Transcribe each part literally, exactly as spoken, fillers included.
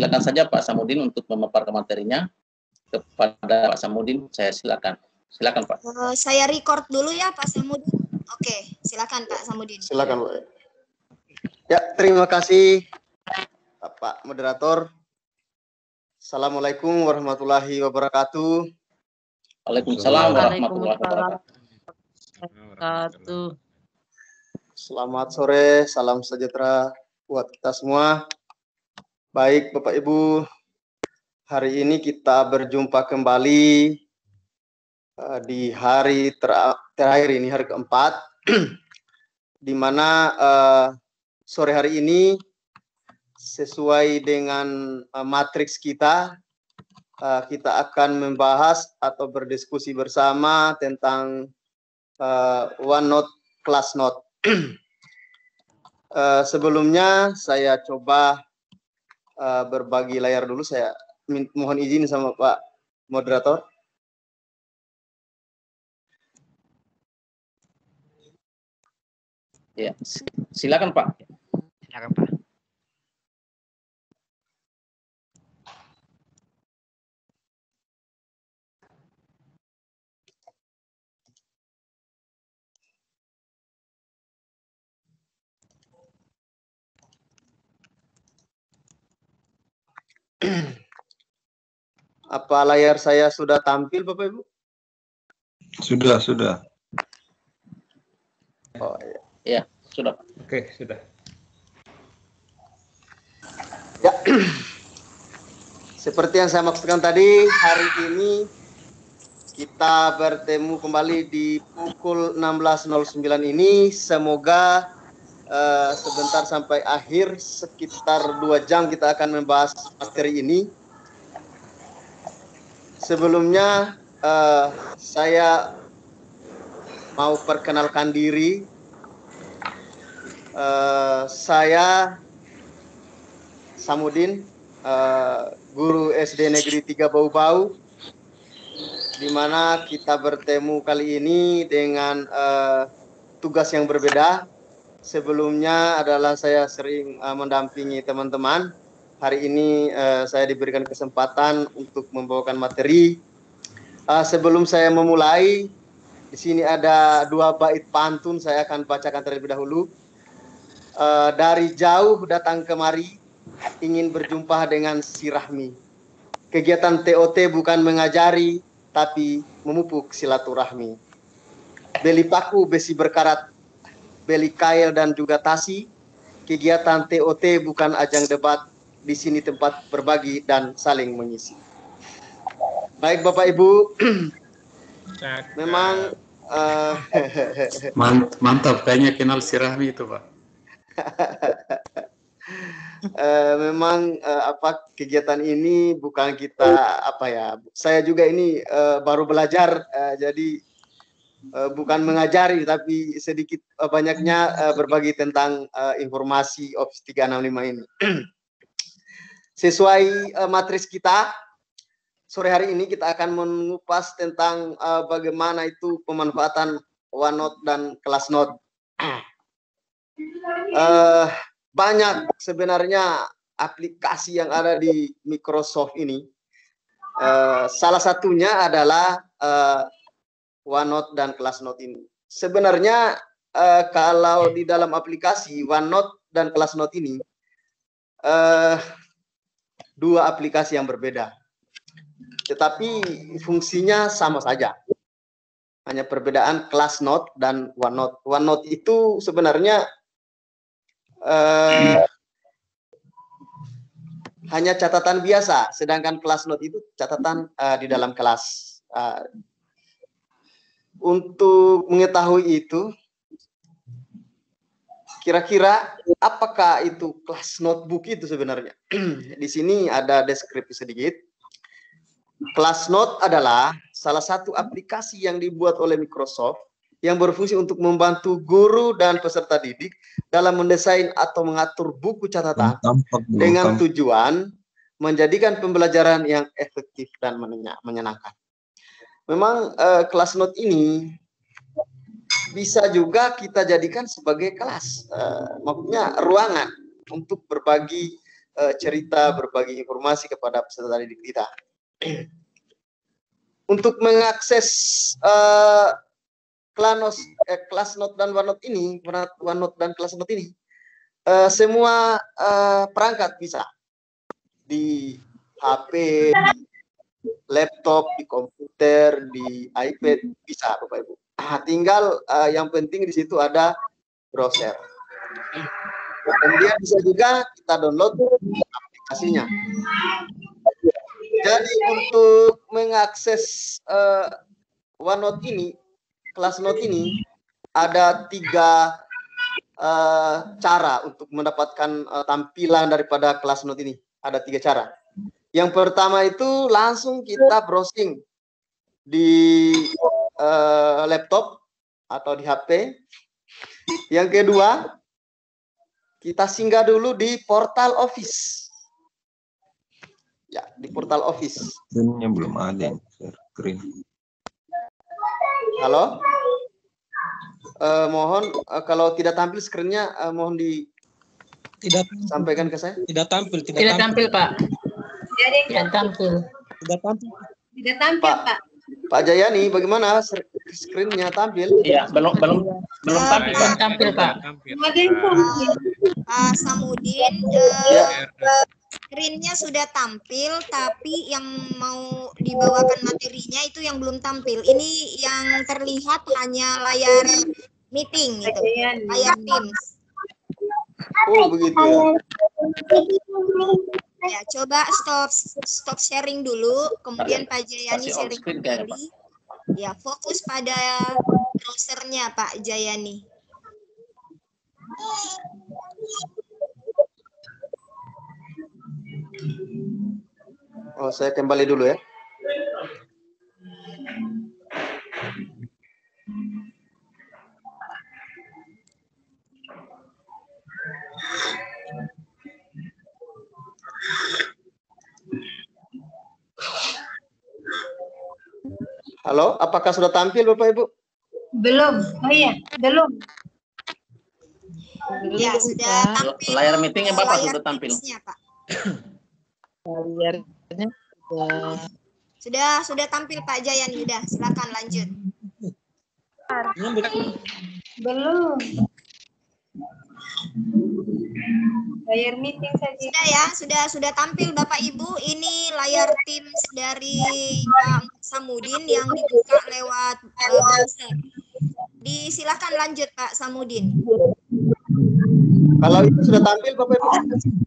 silakan saja Pak Samudin untuk memaparkan materinya. Kepada Pak Samudin, saya silakan. Silakan Pak. Uh, saya record dulu ya Pak Samudin. Oke, silakan Pak Samudin. Silakan Pak. Ya, terima kasih Pak Moderator. Assalamualaikum warahmatullahi wabarakatuh. Waalaikumsalam warahmatullahi wabarakatuh. Selamat sore, salam sejahtera buat kita semua. Baik Bapak Ibu, hari ini kita berjumpa kembali uh, di hari ter terakhir ini, hari keempat, di mana uh, sore hari ini sesuai dengan uh, matriks kita, uh, kita akan membahas atau berdiskusi bersama tentang uh, OneNote, ClassNote. uh, sebelumnya saya coba uh, berbagi layar dulu. Saya mohon izin sama Pak Moderator. Ya, silakan Pak. Silakan Pak. Apa layar saya sudah tampil, Bapak Ibu? Sudah, sudah. Oh iya. Ya, sudah. Oke, sudah. Ya. Seperti yang saya maksudkan tadi, hari ini kita bertemu kembali di pukul enam belas nol sembilan ini. Semoga uh, sebentar sampai akhir, sekitar dua jam kita akan membahas materi ini. Sebelumnya uh, saya mau perkenalkan diri. Uh, saya Samudin, uh, guru S D Negeri tiga Bau-Bau, di mana kita bertemu kali ini dengan uh, tugas yang berbeda. Sebelumnya adalah saya sering uh, mendampingi teman-teman. Hari ini uh, saya diberikan kesempatan untuk membawakan materi. Uh, sebelum saya memulai, di sini ada dua bait pantun saya akan bacakan terlebih dahulu. Uh, dari jauh datang kemari, ingin berjumpa dengan si Rahmi. Kegiatan T O T bukan mengajari, tapi memupuk silaturahmi. Beli paku, besi berkarat, beli kail dan juga tasi. Kegiatan T O T bukan ajang debat, di sini tempat berbagi dan saling mengisi. Baik Bapak Ibu, memang uh, mantap, kayaknya kenal si Rahmi itu Pak. uh, memang uh, apa kegiatan ini bukan kita apa ya, saya juga ini uh, baru belajar, uh, jadi uh, bukan mengajari tapi sedikit uh, banyaknya uh, berbagi tentang uh, informasi Office tiga enam lima ini. Sesuai uh, matris kita, sore hari ini kita akan mengupas tentang uh, bagaimana itu pemanfaatan OneNote dan ClassNote. uh, banyak sebenarnya aplikasi yang ada di Microsoft ini. Uh, salah satunya adalah uh, OneNote dan ClassNote ini. Sebenarnya uh, kalau di dalam aplikasi OneNote dan ClassNote ini, uh, dua aplikasi yang berbeda, tetapi fungsinya sama saja. Hanya perbedaan ClassNote dan OneNote. OneNote itu sebenarnya eh, hanya catatan biasa, sedangkan ClassNote itu catatan eh, di dalam kelas. Eh, untuk mengetahui itu, kira-kira apakah itu kelas notebook itu sebenarnya? Di sini ada deskripsi sedikit. ClassNote adalah salah satu aplikasi yang dibuat oleh Microsoft yang berfungsi untuk membantu guru dan peserta didik dalam mendesain atau mengatur buku catatan dengan tujuan menjadikan pembelajaran yang efektif dan menyenangkan. Memang eh, ClassNote ini bisa juga kita jadikan sebagai kelas, uh, maksudnya ruangan untuk berbagi uh, cerita, berbagi informasi kepada peserta didik kita. Untuk mengakses uh, Klanos, eh, Classnote dan OneNote ini, OneNote dan Classnote ini, uh, semua uh, perangkat bisa di H P, di laptop, di komputer, di iPad bisa, Bapak Ibu. Nah, tinggal uh, yang penting di situ ada browser. Kemudian bisa juga kita download aplikasinya. Jadi untuk mengakses uh, OneNote ini, Classnote ini, ada tiga uh, cara untuk mendapatkan uh, tampilan daripada Classnote ini. Ada tiga cara. Yang pertama itu langsung kita browsing di uh, laptop atau di H P. Yang kedua, kita singgah dulu di portal Office. Ya, di portal Office. Screen-nya belum ada yang screen. Halo? Uh, mohon uh, kalau tidak tampil screen-nya uh, mohon di tidak sampaikan ke saya. Tidak tampil, tidak, tidak tampil. tampil, Pak. Tidak tampil. Tidak tampil. Tidak tampil, Pak. Pak. Pak Jayani, bagaimana screen-nya tampil? Iya, belum belum belum Uh, tampil, Belum Pak. tampil, Pak. Pak Samudin, uh, Ya. screen-nya sudah tampil, tapi yang mau dibawakan materinya itu yang belum tampil. Ini yang terlihat hanya layar meeting, gitu. Layar Teams. Oh, begitu ya. Ya, coba stop stop sharing dulu, kemudian Pak Jayani Kasih on sharing screen kayaknya, Pak. kembali. Ya, fokus pada browsernya Pak Jayani. Oh, saya kembali dulu ya. Halo, apakah sudah tampil Bapak Ibu? Belum. Oh iya, belum. Ya, sudah tampil. Layar meetingnya Bapak layar sudah tampil. Teams-nya, Pak. Layarnya sudah. Sudah sudah tampil Pak Jayani, sudah. Silakan lanjut. Belum. Layar meeting saja. Sudah ya, sudah sudah tampil Bapak Ibu. Ini layar Teams dari Pak Samudin yang dibuka lewat uh, browser. Disilakan lanjut Pak Samudin. Kalau itu sudah tampil Bapak Ibu?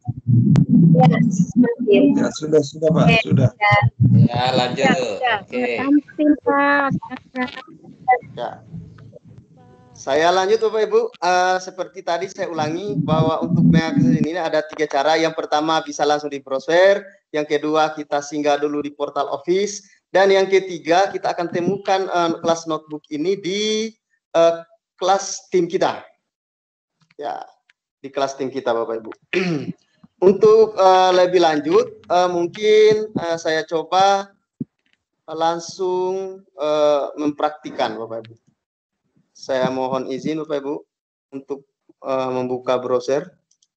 Ya, sudah, sudah, Pak, sudah. Ya, lanjut. Oke. Tampil, Pak. Ya. Saya lanjut Bapak Ibu. Uh, seperti tadi saya ulangi bahwa untuk mengakses ini ada tiga cara. Yang pertama bisa langsung di browser. Yang kedua kita singgah dulu di portal Office. Dan yang ketiga kita akan temukan uh, kelas notebook ini di uh, kelas tim kita. Ya, di kelas tim kita Bapak Ibu. Untuk uh, lebih lanjut, uh, mungkin uh, saya coba uh, langsung uh, mempraktikkan Bapak Ibu. Saya mohon izin Bapak Ibu untuk uh, membuka browser.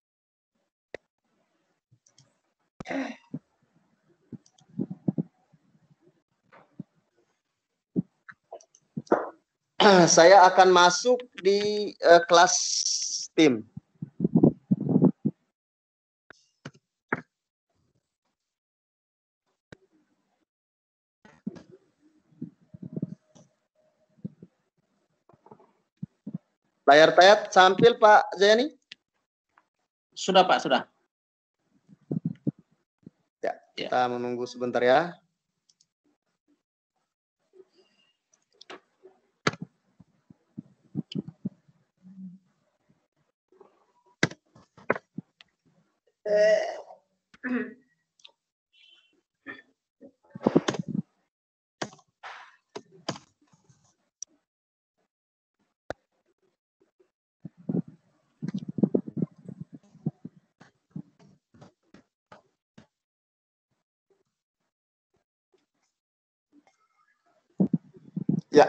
Saya akan masuk di uh, kelas tim. Layar tayat sampil Pak Zayani? Sudah Pak, sudah. Ya, kita menunggu sebentar ya. Ya.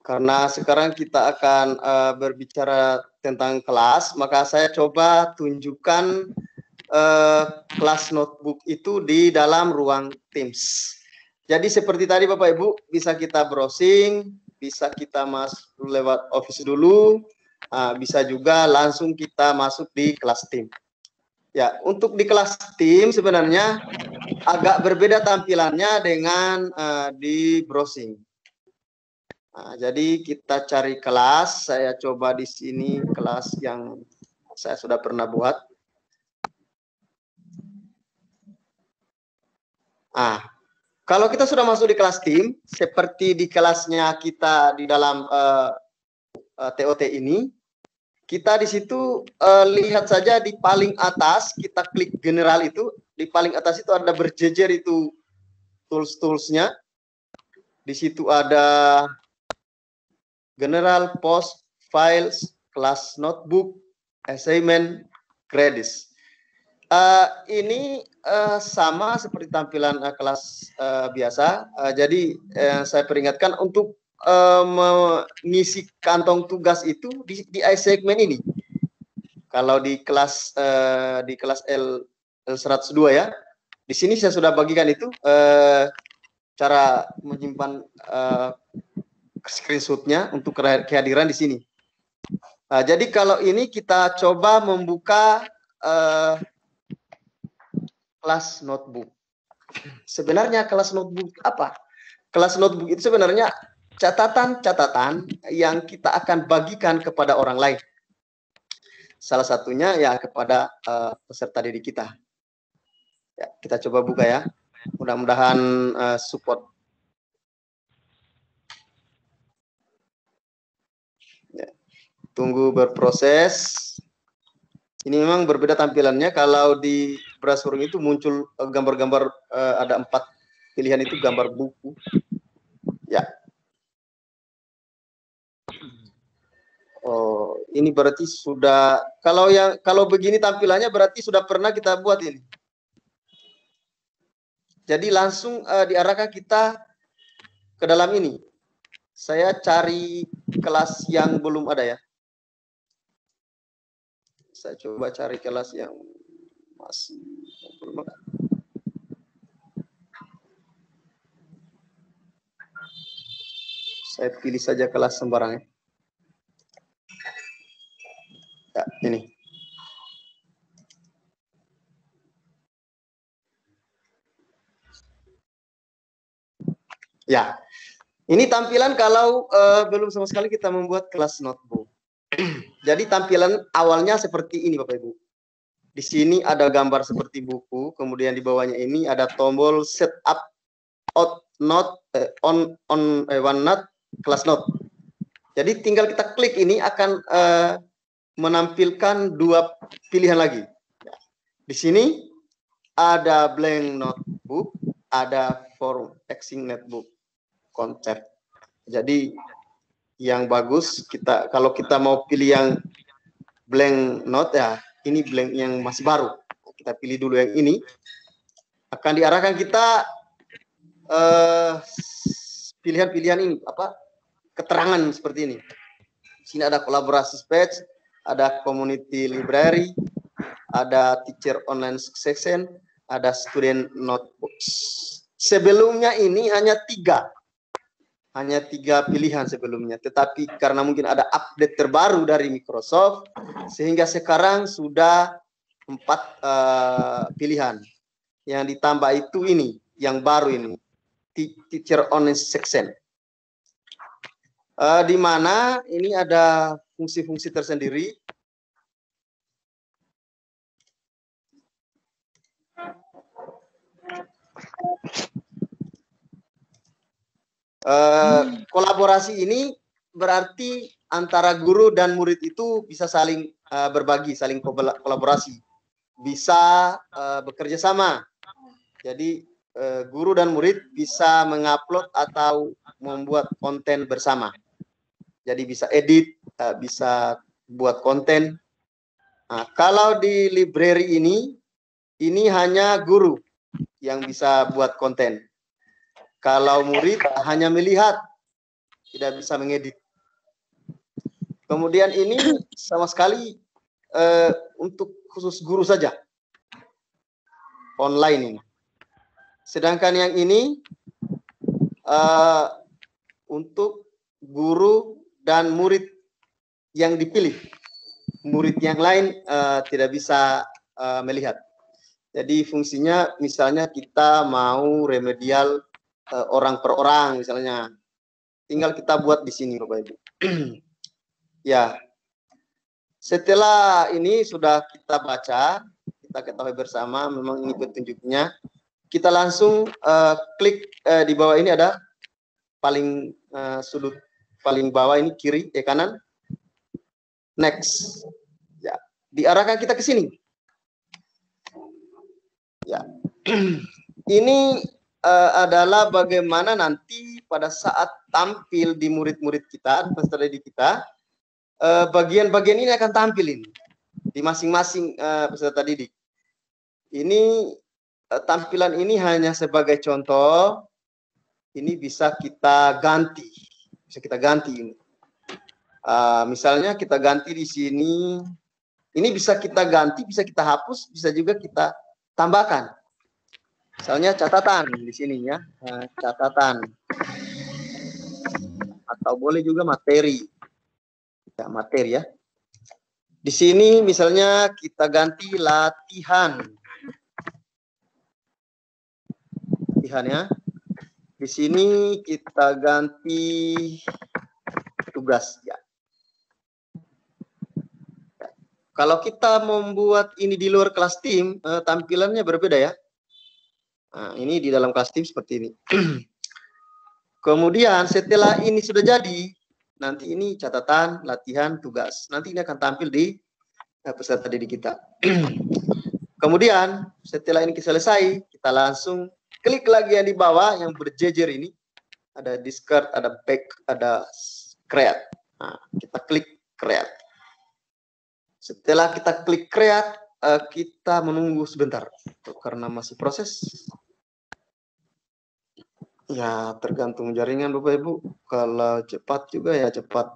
Karena sekarang kita akan uh, berbicara tentang kelas, maka saya coba tunjukkan uh, kelas notebook itu di dalam ruang Teams. Jadi seperti tadi Bapak Ibu, bisa kita browsing, bisa kita masuk lewat Office dulu, uh, bisa juga langsung kita masuk di kelas Teams. Ya, untuk di kelas Teams sebenarnya agak berbeda tampilannya dengan uh, di browsing. Nah, jadi kita cari kelas, saya coba di sini kelas yang saya sudah pernah buat. Ah, kalau kita sudah masuk di kelas tim, seperti di kelasnya kita di dalam uh, uh, T O T ini, kita di situ uh, lihat saja di paling atas, kita klik general itu, di paling atas itu ada berjejer itu tools-toolsnya. Di situ ada general, post, files, class notebook, assignment, credits. Uh, ini uh, sama seperti tampilan uh, kelas uh, biasa. Uh, jadi uh, saya peringatkan untuk uh, mengisi kantong tugas itu di, di assignment ini. Kalau di kelas uh, di kelas L seratus dua ya, di sini saya sudah bagikan itu uh, cara menyimpan uh, screenshotnya untuk kehadiran di sini. Nah, jadi kalau ini kita coba membuka uh, kelas notebook. Sebenarnya kelas notebook apa? Kelas notebook itu sebenarnya catatan-catatan yang kita akan bagikan kepada orang lain. Salah satunya ya kepada uh, peserta didik kita. Ya, kita coba buka ya. Mudah-mudahan uh, support. Tunggu berproses. Ini memang berbeda tampilannya. Kalau di browser itu muncul gambar-gambar, uh, ada empat pilihan itu gambar buku. Ya. Oh, ini berarti sudah. Kalau yang kalau begini tampilannya berarti sudah pernah kita buat ini. Jadi langsung uh, diarahkan kita ke dalam ini. Saya cari kelas yang belum ada ya. Saya coba cari kelas yang masih belum ada. Saya pilih saja kelas sembarang. Ya, ini. Ya, ini tampilan kalau uh, belum sama sekali kita membuat kelas notebook. Jadi tampilan awalnya seperti ini Bapak Ibu. Di sini ada gambar seperti buku, kemudian di bawahnya ini ada tombol setup out note eh, on on eh, OneNote class note. Jadi tinggal kita klik ini akan eh, menampilkan dua pilihan lagi. Di sini ada blank notebook, ada form texting notebook content. Jadi yang bagus kita kalau kita mau pilih yang blank note ya, ini blank yang masih baru. Kita pilih dulu yang ini. Akan diarahkan kita pilihan-pilihan uh, ini apa? Keterangan seperti ini. Di sini ada kolaborasi page, ada community library, ada teacher online section, ada student notebooks. Sebelumnya ini hanya tiga. Hanya tiga pilihan sebelumnya, tetapi karena mungkin ada update terbaru dari Microsoft, sehingga sekarang sudah empat uh, pilihan. Yang ditambah itu ini, yang baru ini, Teacher Online Section. Uh, di mana ini ada fungsi-fungsi tersendiri. Uh, kolaborasi ini berarti antara guru dan murid itu bisa saling uh, berbagi, saling kolaborasi, bisa uh, bekerja sama. Jadi uh, guru dan murid bisa mengupload atau membuat konten bersama. Jadi bisa edit, uh, bisa buat konten. Nah, kalau di library ini, ini hanya guru yang bisa buat konten. Kalau murid hanya melihat tidak bisa mengedit. Kemudian ini sama sekali uh, untuk khusus guru saja, online ini. Sedangkan yang ini uh, untuk guru dan murid yang dipilih. Murid yang lain uh, tidak bisa uh, melihat. Jadi fungsinya misalnya kita mau remedial uh, orang per orang misalnya. Tinggal kita buat di sini Bapak Ibu. Ya. Setelah ini sudah kita baca, kita ketahui bersama memang ini petunjuknya. Kita langsung uh, klik uh, di bawah ini ada paling uh, sudut paling bawah ini kiri eh kanan. Next. Ya, diarahkan kita ke sini. Ya. Ini uh, adalah bagaimana nanti pada saat tampil di murid-murid kita, peserta didik kita, bagian-bagian uh, ini akan tampil ini di masing-masing uh, peserta didik. Ini uh, tampilan ini hanya sebagai contoh. Ini bisa kita ganti, bisa kita ganti ini. Uh, misalnya kita ganti di sini, ini bisa kita ganti, bisa kita hapus, bisa juga kita tambahkan. Misalnya catatan di sini ya, uh, catatan. Atau boleh juga materi. Ya, materi ya. Di sini misalnya kita ganti latihan. Latihan ya. Di sini kita ganti tugas ya. Kalau kita membuat ini di luar kelas tim, eh, tampilannya berbeda ya. Nah, ini di dalam kelas tim seperti ini. Kemudian setelah ini sudah jadi, nanti ini catatan, latihan, tugas. Nanti ini akan tampil di eh, peserta didik kita. Kemudian setelah ini selesai, kita langsung klik lagi yang di bawah yang berjejer ini. Ada discard, ada back, ada create. Nah, kita klik create. Setelah kita klik create, uh, kita menunggu sebentar karena masih proses. Ya, tergantung jaringan Bapak Ibu. Kalau cepat juga ya cepat.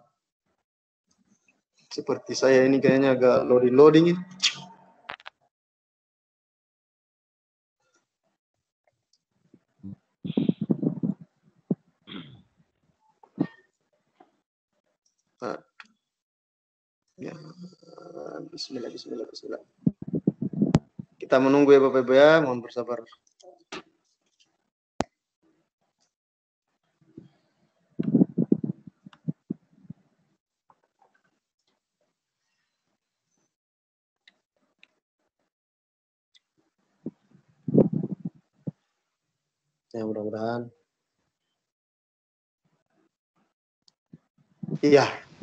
Seperti saya ini kayaknya agak loading-loading ini. Nah. Ya. Bismillah, bismillah, bismillah. Kita menunggu ya Bapak Ibu ya, mohon bersabar. Ya mudah-mudahan. Iya.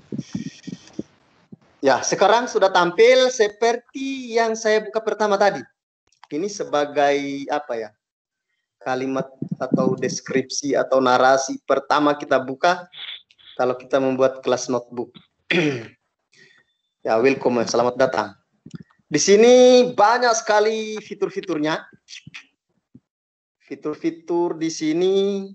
Ya, sekarang sudah tampil seperti yang saya buka pertama tadi. Ini sebagai apa ya? Kalimat atau deskripsi atau narasi pertama kita buka kalau kita membuat kelas notebook. Ya, welcome, selamat datang. Di sini banyak sekali fitur-fiturnya. Fitur-fitur di sini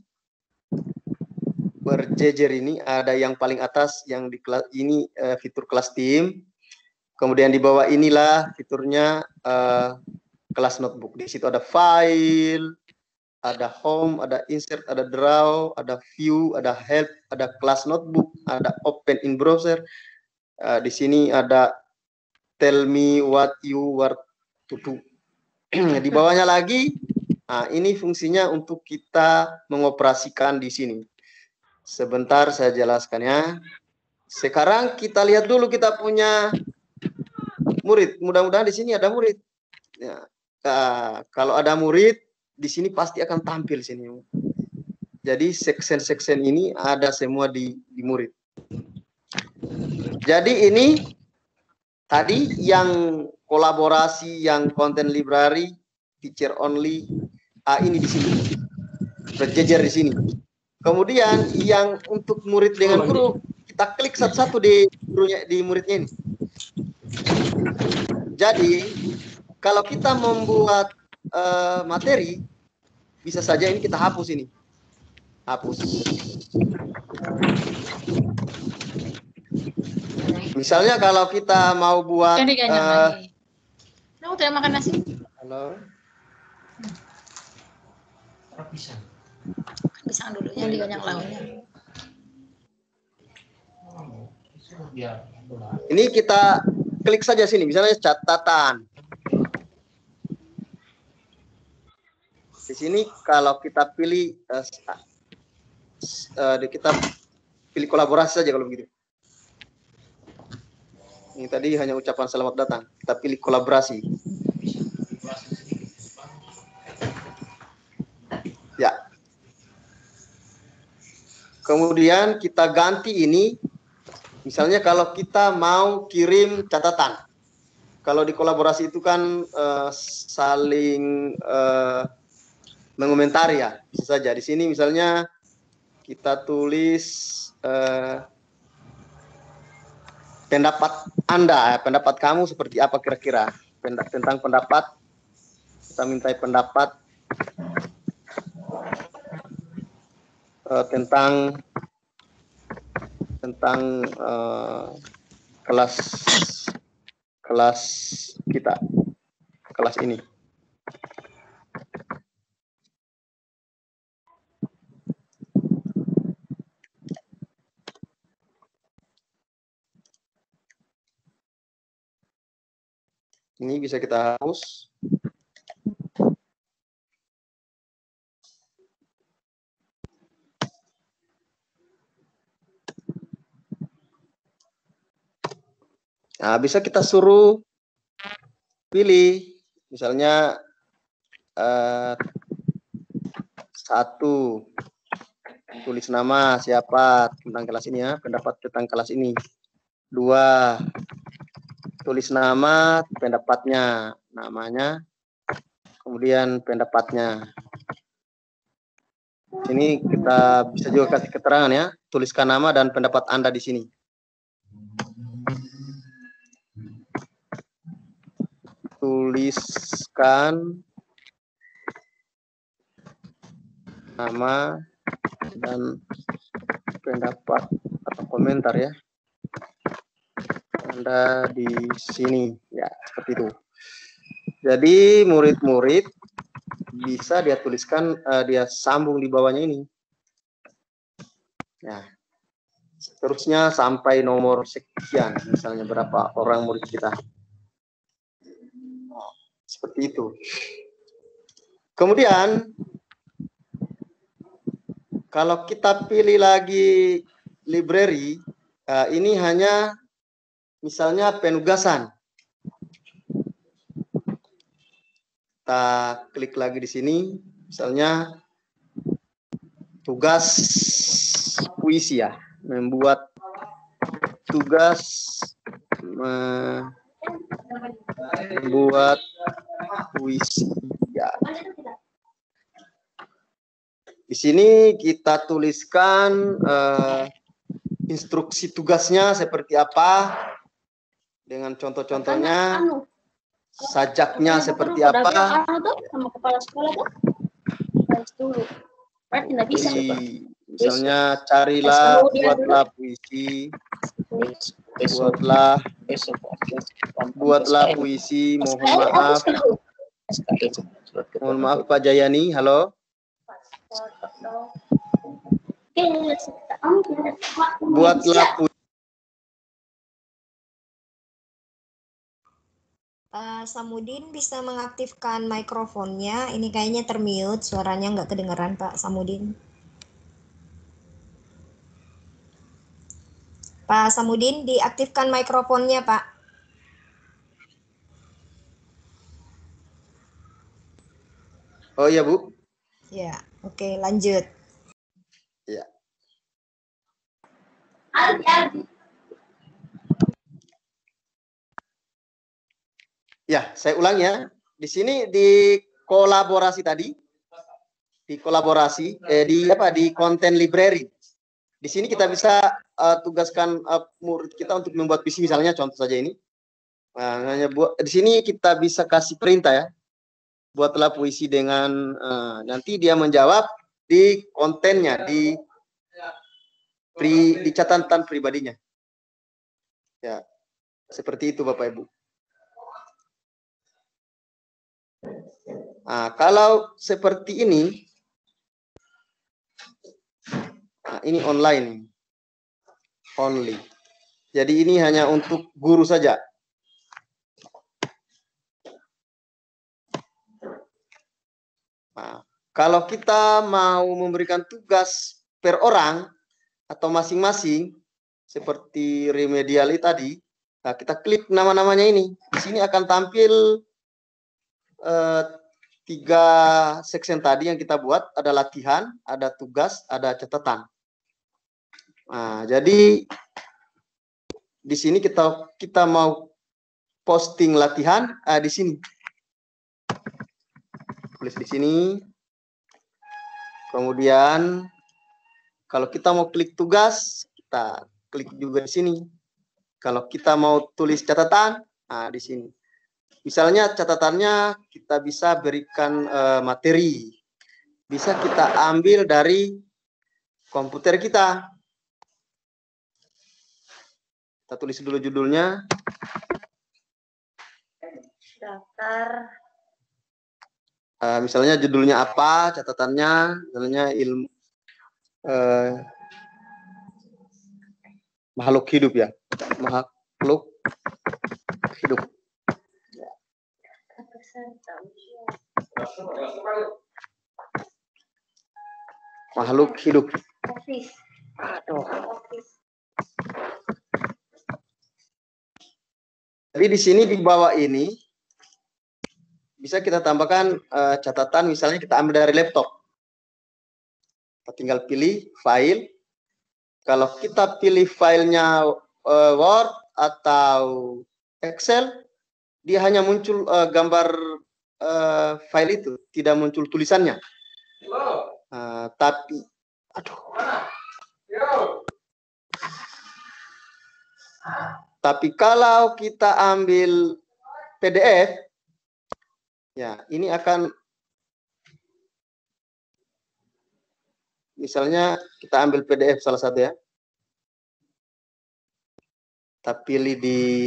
berjejer ini, ada yang paling atas yang di kelas ini uh, fitur kelas tim. Kemudian di bawah inilah fiturnya uh, kelas notebook. Di situ ada file, ada home, ada insert, ada draw, ada view, ada help, ada kelas notebook, ada open in browser. Uh, di sini ada tell me what you want to do. Di bawahnya lagi, nah ini fungsinya untuk kita mengoperasikan di sini. Sebentar saya jelaskan ya. Sekarang kita lihat dulu kita punya murid. Mudah-mudahan di sini ada murid. Ya. Nah, kalau ada murid di sini pasti akan tampil sini. Jadi section-section ini ada semua di, di murid. Jadi ini tadi yang kolaborasi, yang content library, teacher only, ah, ini di sini berjejer di sini. Kemudian yang untuk murid dengan guru, kita klik satu-satu di gurunya, di muridnya ini. Jadi kalau kita membuat uh, materi, bisa saja ini kita hapus ini. hapus. Misalnya kalau kita mau buat Kan diganyang uh, lagi. Kamu tidak makan nasi? halo. Pisang dulu yang diganyang lauknya. Ini kita klik saja sini, misalnya catatan. Di sini kalau kita pilih uh, uh, kita pilih kolaborasi saja kalau begitu. Ini tadi hanya ucapan selamat datang. Kita pilih kolaborasi. Ya. Kemudian kita ganti ini. Misalnya kalau kita mau kirim catatan. Kalau di kolaborasi itu kan uh, saling uh, mengomentari ya. Bisa saja. Di sini misalnya kita tulis uh, pendapat Anda, pendapat kamu seperti apa kira-kira tentang pendapat. Kita minta pendapat uh, tentang tentang uh, kelas kelas kita, kelas ini. Ini bisa kita hapus. Nah, bisa kita suruh pilih, misalnya uh, satu, tulis nama siapa tentang kelas ini ya, pendapat tentang kelas ini. Dua, tulis nama, pendapatnya, namanya, kemudian pendapatnya. Sini kita bisa juga kasih keterangan ya, tuliskan nama dan pendapat Anda di sini. Tuliskan nama dan pendapat atau komentar ya Anda di sini ya, seperti itu. Jadi murid-murid bisa dia tuliskan, uh, dia sambung di bawahnya ini. Nah, seterusnya sampai nomor sekian, misalnya berapa orang murid kita. Seperti itu. Kemudian kalau kita pilih lagi library, uh, ini hanya misalnya penugasan. Kita klik lagi di sini, misalnya tugas puisi ya, membuat tugas membuat puisi ya. Di sini kita tuliskan uh, instruksi tugasnya seperti apa dengan contoh-contohnya, sajaknya seperti apa. Jadi, misalnya carilah, buatlah puisi, buatlah, buatlah puisi. Mohon maaf, mohon maaf Pak Jayani, halo. Buatlah puisi. Pak Samudin bisa mengaktifkan mikrofonnya. Ini kayaknya termute, suaranya nggak kedengeran Pak Samudin. Pak Samudin, diaktifkan mikrofonnya Pak. Oh iya Bu. Ya, oke lanjut. Ya. Ya, saya ulang ya. Di sini di kolaborasi tadi, di kolaborasi, eh, di apa? Di content library. Di sini kita bisa uh, tugaskan uh, murid kita untuk membuat puisi, misalnya contoh saja ini. Nah, hanya buat di sini kita bisa kasih perintah ya. Buatlah puisi dengan uh, nanti dia menjawab di kontennya, di pri, di catatan pribadinya. Ya, seperti itu Bapak Ibu. Nah, kalau seperti ini, nah, ini online, only. Jadi ini hanya untuk guru saja. Nah, kalau kita mau memberikan tugas per orang atau masing-masing, seperti remedial tadi, nah kita klik nama-namanya ini. Di sini akan tampil eh, tiga section tadi yang kita buat, ada latihan, ada tugas, ada catatan. Nah, jadi di sini kita kita mau posting latihan, ah, di sini. Tulis di sini. Kemudian kalau kita mau klik tugas, kita klik juga di sini. Kalau kita mau tulis catatan, nah di sini. Misalnya catatannya kita bisa berikan uh, materi. Bisa kita ambil dari komputer kita. Kita tulis dulu judulnya. Daftar. Uh, misalnya judulnya apa, catatannya, misalnya ilmu uh, makhluk hidup ya, makhluk hidup. Makhluk hidup. Office. Aduh. Office. Jadi di sini di bawah ini bisa kita tambahkan uh, catatan, misalnya kita ambil dari laptop. Kita tinggal pilih file. Kalau kita pilih filenya uh, Word atau Excel, dia hanya muncul uh, gambar uh, file itu, tidak muncul tulisannya. Uh, tapi, aduh. Tapi kalau kita ambil P D F, ya ini akan, misalnya kita ambil P D F salah satu ya, kita pilih di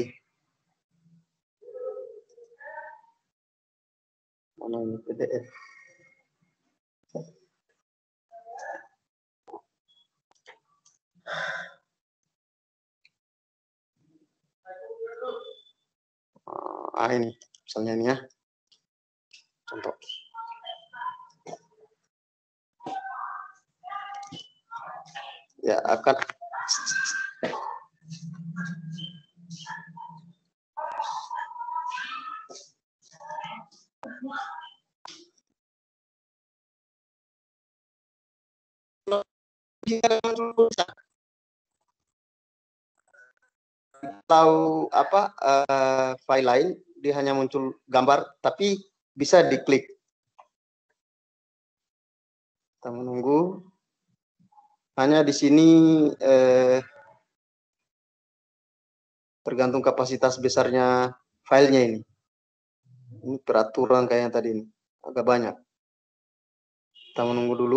mana ini P D F. Ah ini, misalnya ini ya, contoh. Ya akan tahu apa uh, file lain dia hanya muncul gambar tapi bisa diklik. Kita menunggu. Hanya di sini eh, tergantung kapasitas besarnya filenya ini. Ini peraturan kayak yang tadi ini, agak banyak. Kita menunggu dulu.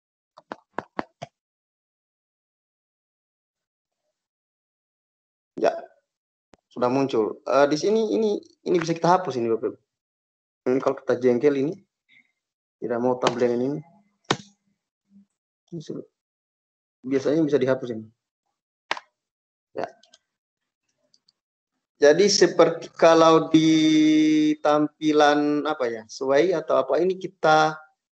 Ya, sudah muncul. Uh, di sini ini ini bisa kita hapus ini Bapak. Ini kalau kita jengkel ini tidak mau tampil dengan ini. Ini biasanya bisa dihapus ini. Ya. Jadi seperti kalau di tampilan apa ya, sesuai atau apa ini kita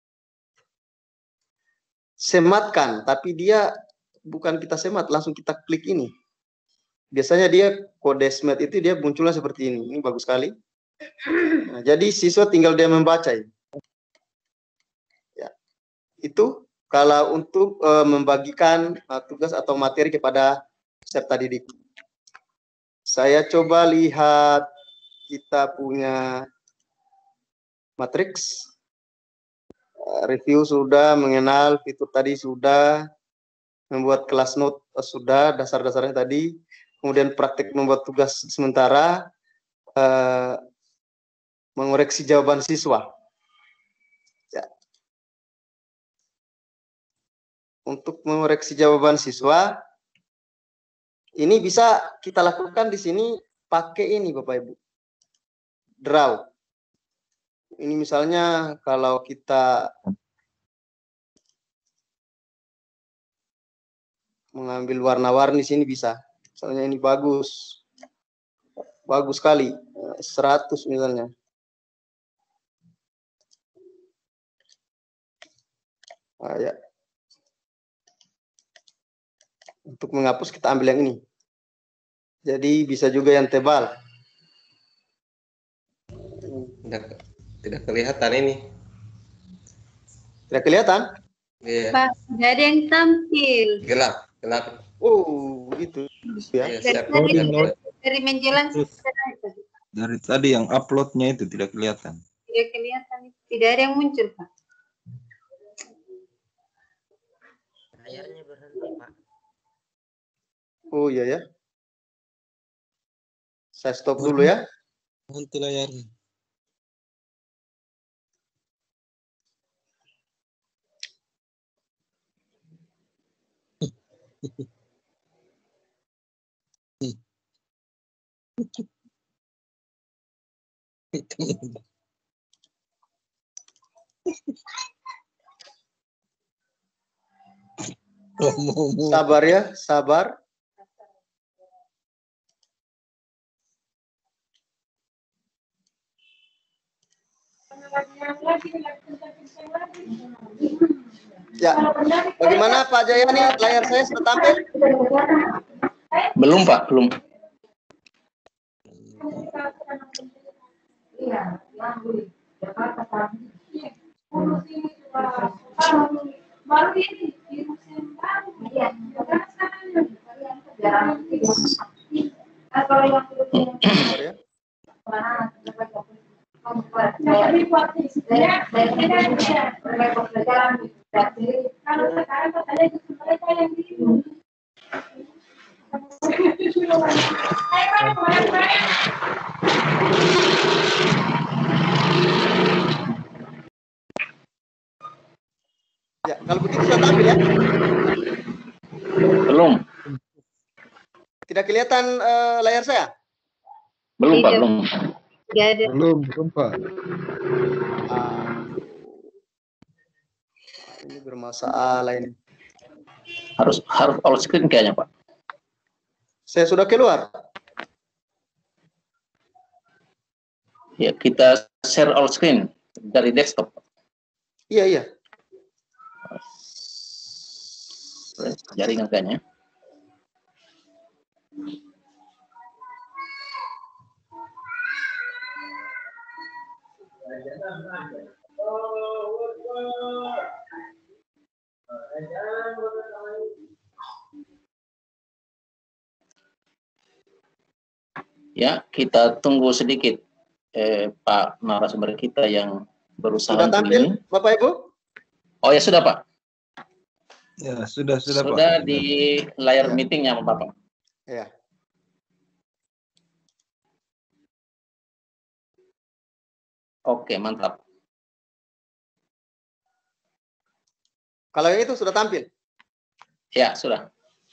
sematkan, tapi dia bukan kita semat, langsung kita klik ini. Biasanya dia kode semat itu dia munculnya seperti ini. Ini bagus sekali. Nah, jadi siswa tinggal dia membaca ini. Ya. Itu kalau untuk uh, membagikan uh, tugas atau materi kepada peserta didik. Saya coba lihat kita punya matriks. Uh, review sudah, mengenal fitur tadi sudah, membuat kelas note uh, sudah, dasar-dasarnya tadi. Kemudian praktik membuat tugas sementara, uh, mengoreksi jawaban siswa. untuk mengoreksi jawaban siswa, ini bisa kita lakukan di sini pakai ini Bapak Ibu. Draw. Ini misalnya kalau kita mengambil warna-warni sini bisa. Misalnya ini bagus. Bagus sekali. seratus misalnya. Nah, ya. Untuk menghapus kita ambil yang ini. Jadi bisa juga yang tebal. Tidak, tidak kelihatan ini. Tidak kelihatan? Iya. Pak, nggak ada yang tampil. Gelap, gelap. Oh, gitu. Ya. Iya, siap. Dari, Tidak kelihatan. dari menjelang Dari tadi yang uploadnya itu tidak kelihatan. tidak kelihatan, tidak ada yang muncul Pak. Layarnya berhenti, Pak. Oh iya ya. Saya stop dulu ya. Nanti layarnya. Sabar ya, sabar. Ya, bagaimana Pak Jayani? Layar saya sudah tampil? Belum Pak, belum. Sabar ya. Ya, kalau begitu sudah tampil ya? Belum. Tidak kelihatan uh, layar saya? Belum Pak, belum. Tidak ada. Belum, belum Pak. Ah, ini bermasalah ini. Harus harus all screen kayaknya Pak. Saya sudah keluar. Ya, kita share all screen dari desktop. Iya, iya. Jaringan kayaknya. Ya, kita tunggu sedikit eh, Pak narasumber kita yang berusaha Sudah untuk tampil, ini. Bapak Ibu? Oh ya sudah Pak. Ya, sudah, sudah, Pak. Sudah di layar Ya. meetingnya Bapak. Ya. Oke, mantap. Kalau yang itu sudah tampil? Ya, sudah.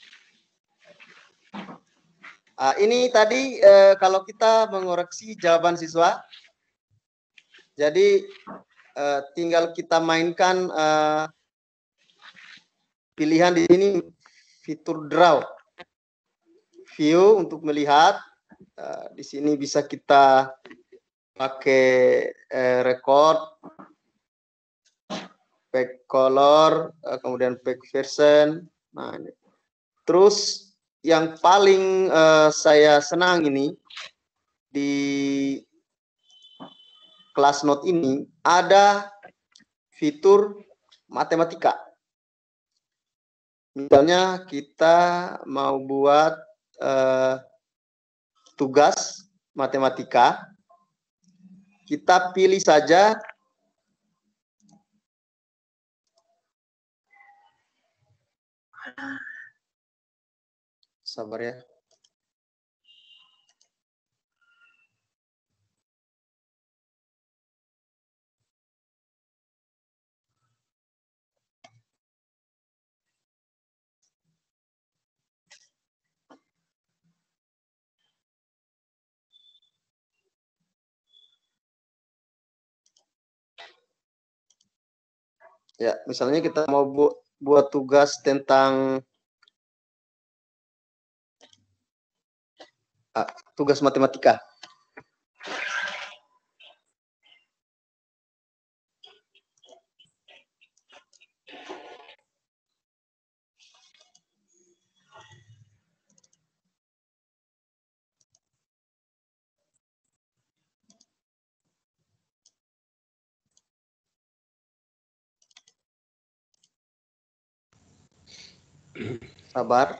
Ah, ini tadi eh, kalau kita mengoreksi jawaban siswa, jadi eh, tinggal kita mainkan eh, pilihan di sini fitur draw, view untuk melihat. Eh, di sini bisa kita pakai eh, record, pack color, eh, kemudian pack version. Nah, ini. Terus yang paling uh, saya senang ini di kelas note ini ada fitur matematika. Misalnya kita mau buat uh, tugas matematika, kita pilih saja sabar ya. Ya, misalnya kita mau bu buat tugas tentang ah, tugas matematika. Sabar.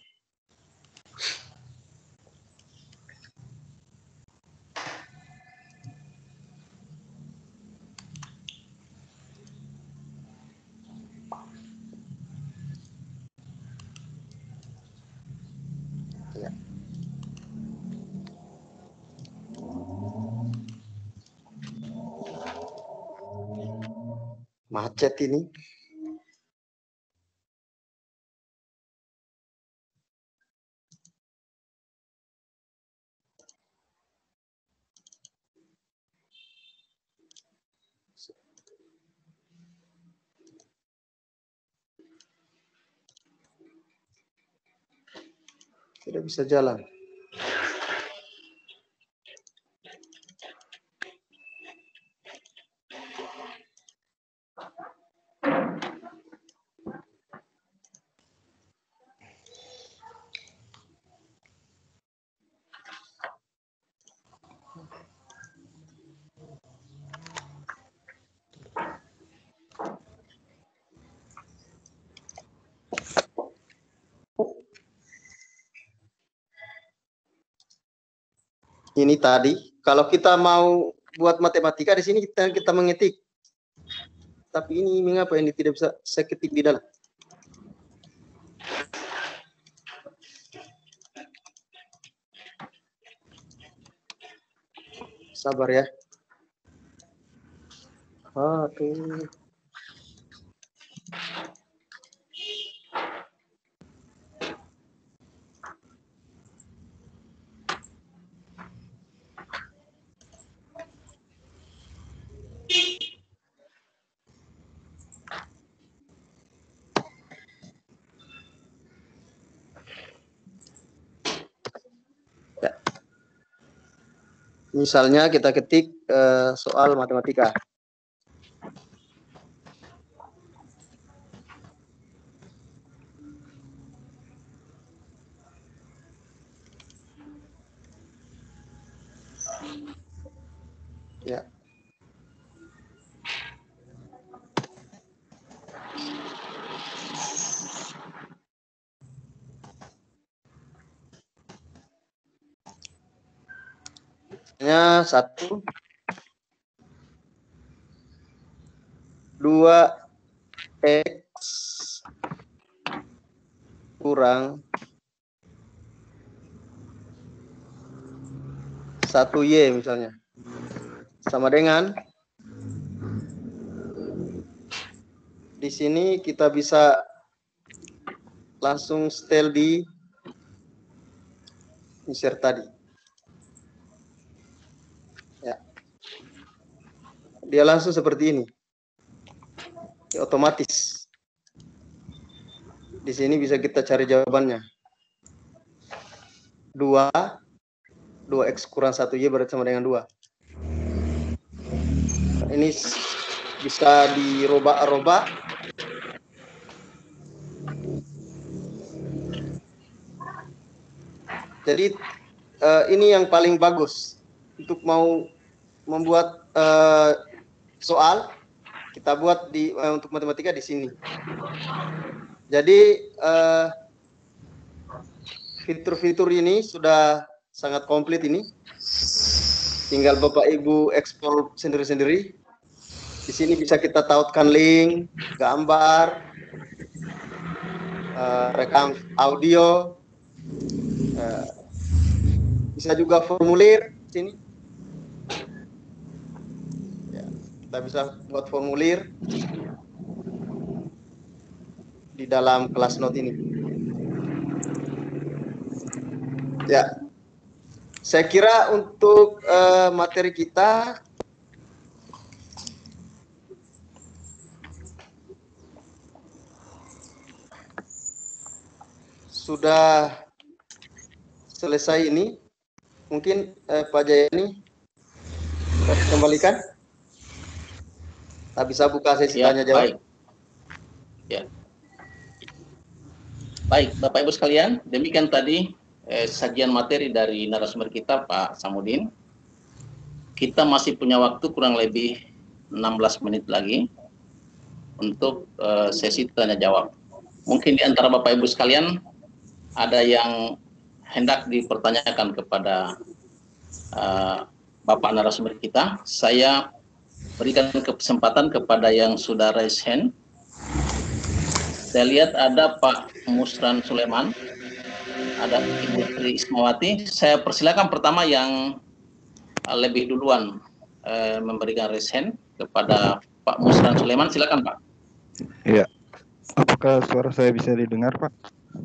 Ya. Macet ini. Tidak bisa jalan. Ini tadi, kalau kita mau buat matematika di sini kita kita mengetik. Tapi ini mengapa ini tidak bisa saya ketik di dalam? Sabar ya. Aduh. Ya. Misalnya kita ketik uh, soal matematika. Ya. Nya satu, dua x kurang satu y misalnya, sama dengan di sini kita bisa langsung setel di insert tadi. Ya. Dia langsung seperti ini. Ya, otomatis. Di sini bisa kita cari jawabannya. dua, dua x kurang satu y berarti sama dengan dua. Ini bisa dirobak-robak. Jadi uh, ini yang paling bagus untuk mau membuat uh, soal, kita buat di uh, untuk matematika di sini. Jadi fitur-fitur uh, ini sudah sangat komplit ini. Tinggal Bapak Ibu ekspor sendiri-sendiri. Di sini bisa kita tautkan link, gambar, uh, rekam audio, uh, bisa juga formulir di sini. Ya, kita bisa buat formulir di dalam kelas note ini. Ya, saya kira untuk uh, materi kita sudah selesai ini. Mungkin eh, Pak Jayani bisa kembalikan. Tak bisa buka sesi Ya, tanya jawab. baik. Ya. Baik, Bapak Ibu sekalian, demikian tadi eh, sajian materi dari narasumber kita Pak Samudin. Kita masih punya waktu kurang lebih enam belas menit lagi untuk eh, sesi tanya jawab. Mungkin di antara Bapak Ibu sekalian ada yang hendak dipertanyakan kepada uh, Bapak narasumber kita. Saya berikan kesempatan kepada yang sudah raise hand. Saya lihat ada Pak Musran Sulaiman, ada Ibu Tri Ismawati. Saya persilakan pertama yang uh, lebih duluan uh, memberikan raise hand kepada Pak Musran Sulaiman. Silakan Pak. Iya. Apakah suara saya bisa didengar, Pak?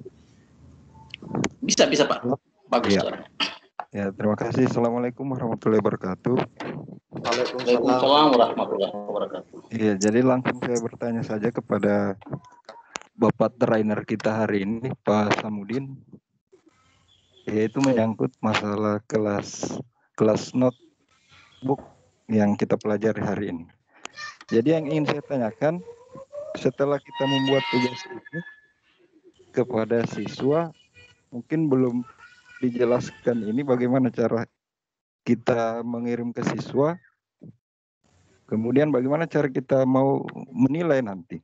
Bisa, bisa Pak. Bagus. Ya. Ya, terima kasih. Assalamualaikum warahmatullahi wabarakatuh. Waalaikumsalam warahmatullahi wabarakatuh. Iya, jadi langsung saya bertanya saja kepada Bapak trainer kita hari ini, Pak Samudin, yaitu menyangkut masalah kelas kelas notebook yang kita pelajari hari ini. Jadi yang ingin saya tanyakan, setelah kita membuat tugas ini kepada siswa, mungkin belum dijelaskan ini bagaimana cara kita mengirim ke siswa, kemudian bagaimana cara kita mau menilai nanti.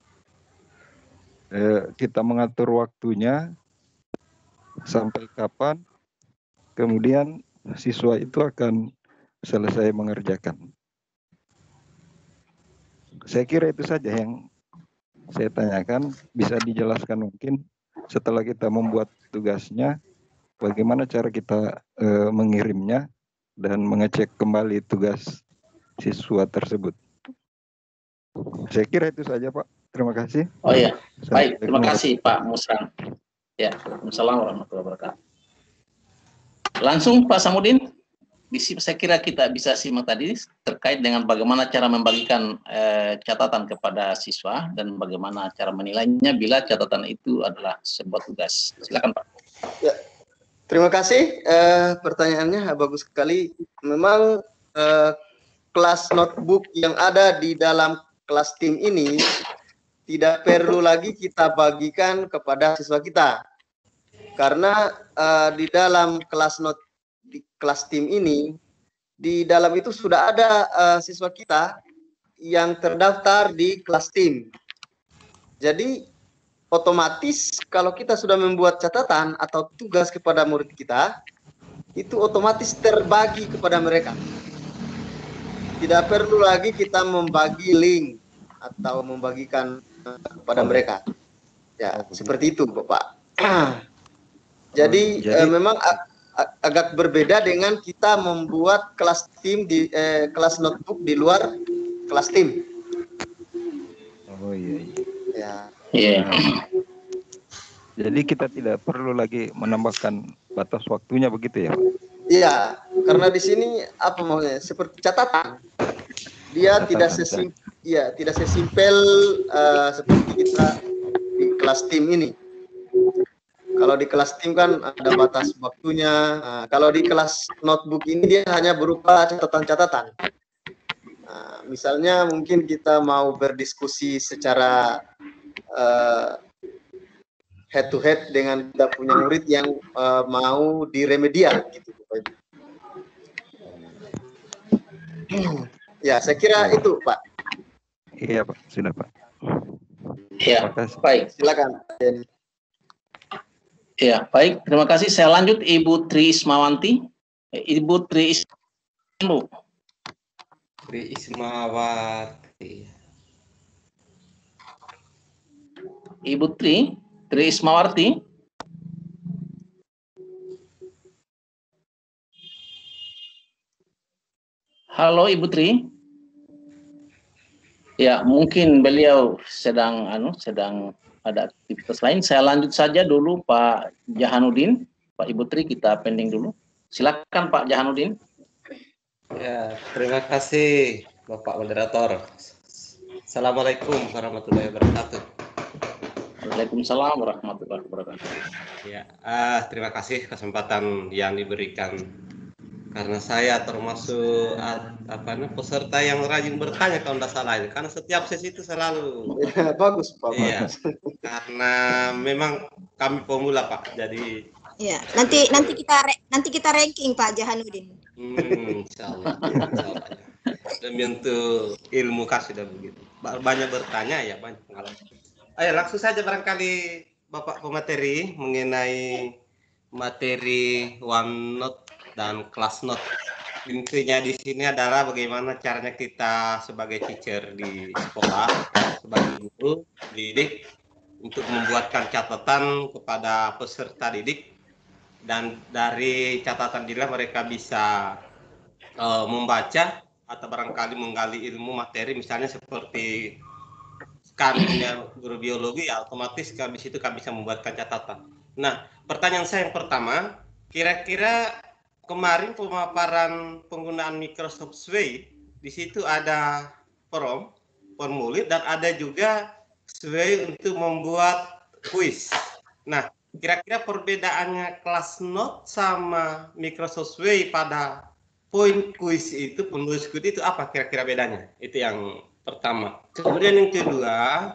Eh, kita mengatur waktunya sampai kapan, kemudian siswa itu akan selesai mengerjakan. Saya kira itu saja yang saya tanyakan, bisa dijelaskan mungkin setelah kita membuat tugasnya, bagaimana cara kita e, mengirimnya dan mengecek kembali tugas siswa tersebut. Saya kira itu saja Pak. Terima kasih. Oh iya, baik. Terima kasih Pak Musran. Ya, Assalamualaikum warahmatullahi wabarakatuh. Langsung Pak Samudin. Saya kira kita bisa simak tadi terkait dengan bagaimana cara membagikan eh, catatan kepada siswa dan bagaimana cara menilainya bila catatan itu adalah sebuah tugas. Silakan Pak. Ya, terima kasih. Eh, pertanyaannya bagus sekali. Memang eh, kelas notebook yang ada di dalam kelas tim ini tidak perlu lagi kita bagikan kepada siswa kita, karena eh, di dalam kelas not di kelas tim ini, di dalam itu sudah ada uh, siswa kita yang terdaftar di kelas tim. Jadi otomatis kalau kita sudah membuat catatan atau tugas kepada murid kita, itu otomatis terbagi kepada mereka. Tidak perlu lagi kita membagi link atau membagikan uh, kepada mereka. Ya, seperti itu Bapak. Jadi, Jadi uh, memang agak berbeda dengan kita membuat kelas tim di eh, kelas notebook di luar kelas tim. Oh iya. Iya. Ya. Yeah. Jadi kita tidak perlu lagi menambahkan batas waktunya begitu ya? Iya, karena di sini apa maksudnya? Seperti catatan. Dia catatan, tidak sesim, ya tidak sesimpel uh, seperti kita di kelas tim ini. Kalau di kelas tim kan ada batas waktunya. Nah, kalau di kelas notebook ini dia hanya berupa catatan-catatan. Nah, misalnya mungkin kita mau berdiskusi secara uh, head to head dengan kita punya murid yang uh, mau diremedial gitu. Ya, saya kira itu Pak. Iya Pak, sudah Pak. Ya, baik. Silakan. Ya, baik. Terima kasih. Saya lanjut Ibu Tri Ismawanti. Ibu Tri Ismawanti. Tri Ismawati. Ibu Tri, Tri Ismawarti. Halo Ibu Tri. Ya, mungkin beliau sedang anu sedang ada aktivitas lain. Saya lanjut saja dulu Pak Jahanudin. Pak Ibu Tri kita pending dulu. Silakan Pak Jahanudin. Ya, terima kasih Bapak Moderator. Assalamualaikum warahmatullahi wabarakatuh. Waalaikumsalam warahmatullahi wabarakatuh. Ya, uh, terima kasih kesempatan yang diberikan. Karena saya termasuk uh, apa namanya peserta yang rajin bertanya kalau tidak salah ini. Karena setiap sesi itu selalu. Ya, bagus Pak. Iya. Bagus. Karena memang kami pemula Pak. Jadi. Ya, nanti nanti kita nanti kita ranking Pak Jahanuddin. Hmm, insya Allah. Insya Allah. Demi untuk ilmu kan sudah begitu. Banyak bertanya ya banyak pengalaman. Ayo langsung saja barangkali Bapak pemateri mengenai materi OneNote dan ClassNote. Intinya di sini adalah bagaimana caranya kita sebagai teacher di sekolah, sebagai guru didik untuk membuatkan catatan kepada peserta didik, dan dari catatan inilah mereka bisa uh, membaca atau barangkali menggali ilmu materi, misalnya seperti kami guru biologi, ya otomatis kami situ kami bisa membuatkan catatan. Nah, pertanyaan saya yang pertama, kira-kira kemarin pemaparan penggunaan Microsoft Sway, di situ ada form, formulir, dan ada juga Sway untuk membuat kuis. Nah, kira-kira perbedaannya ClassNote sama Microsoft Sway pada poin kuis itu, penulis kuis itu apa kira-kira bedanya? Itu yang pertama. Kemudian yang kedua,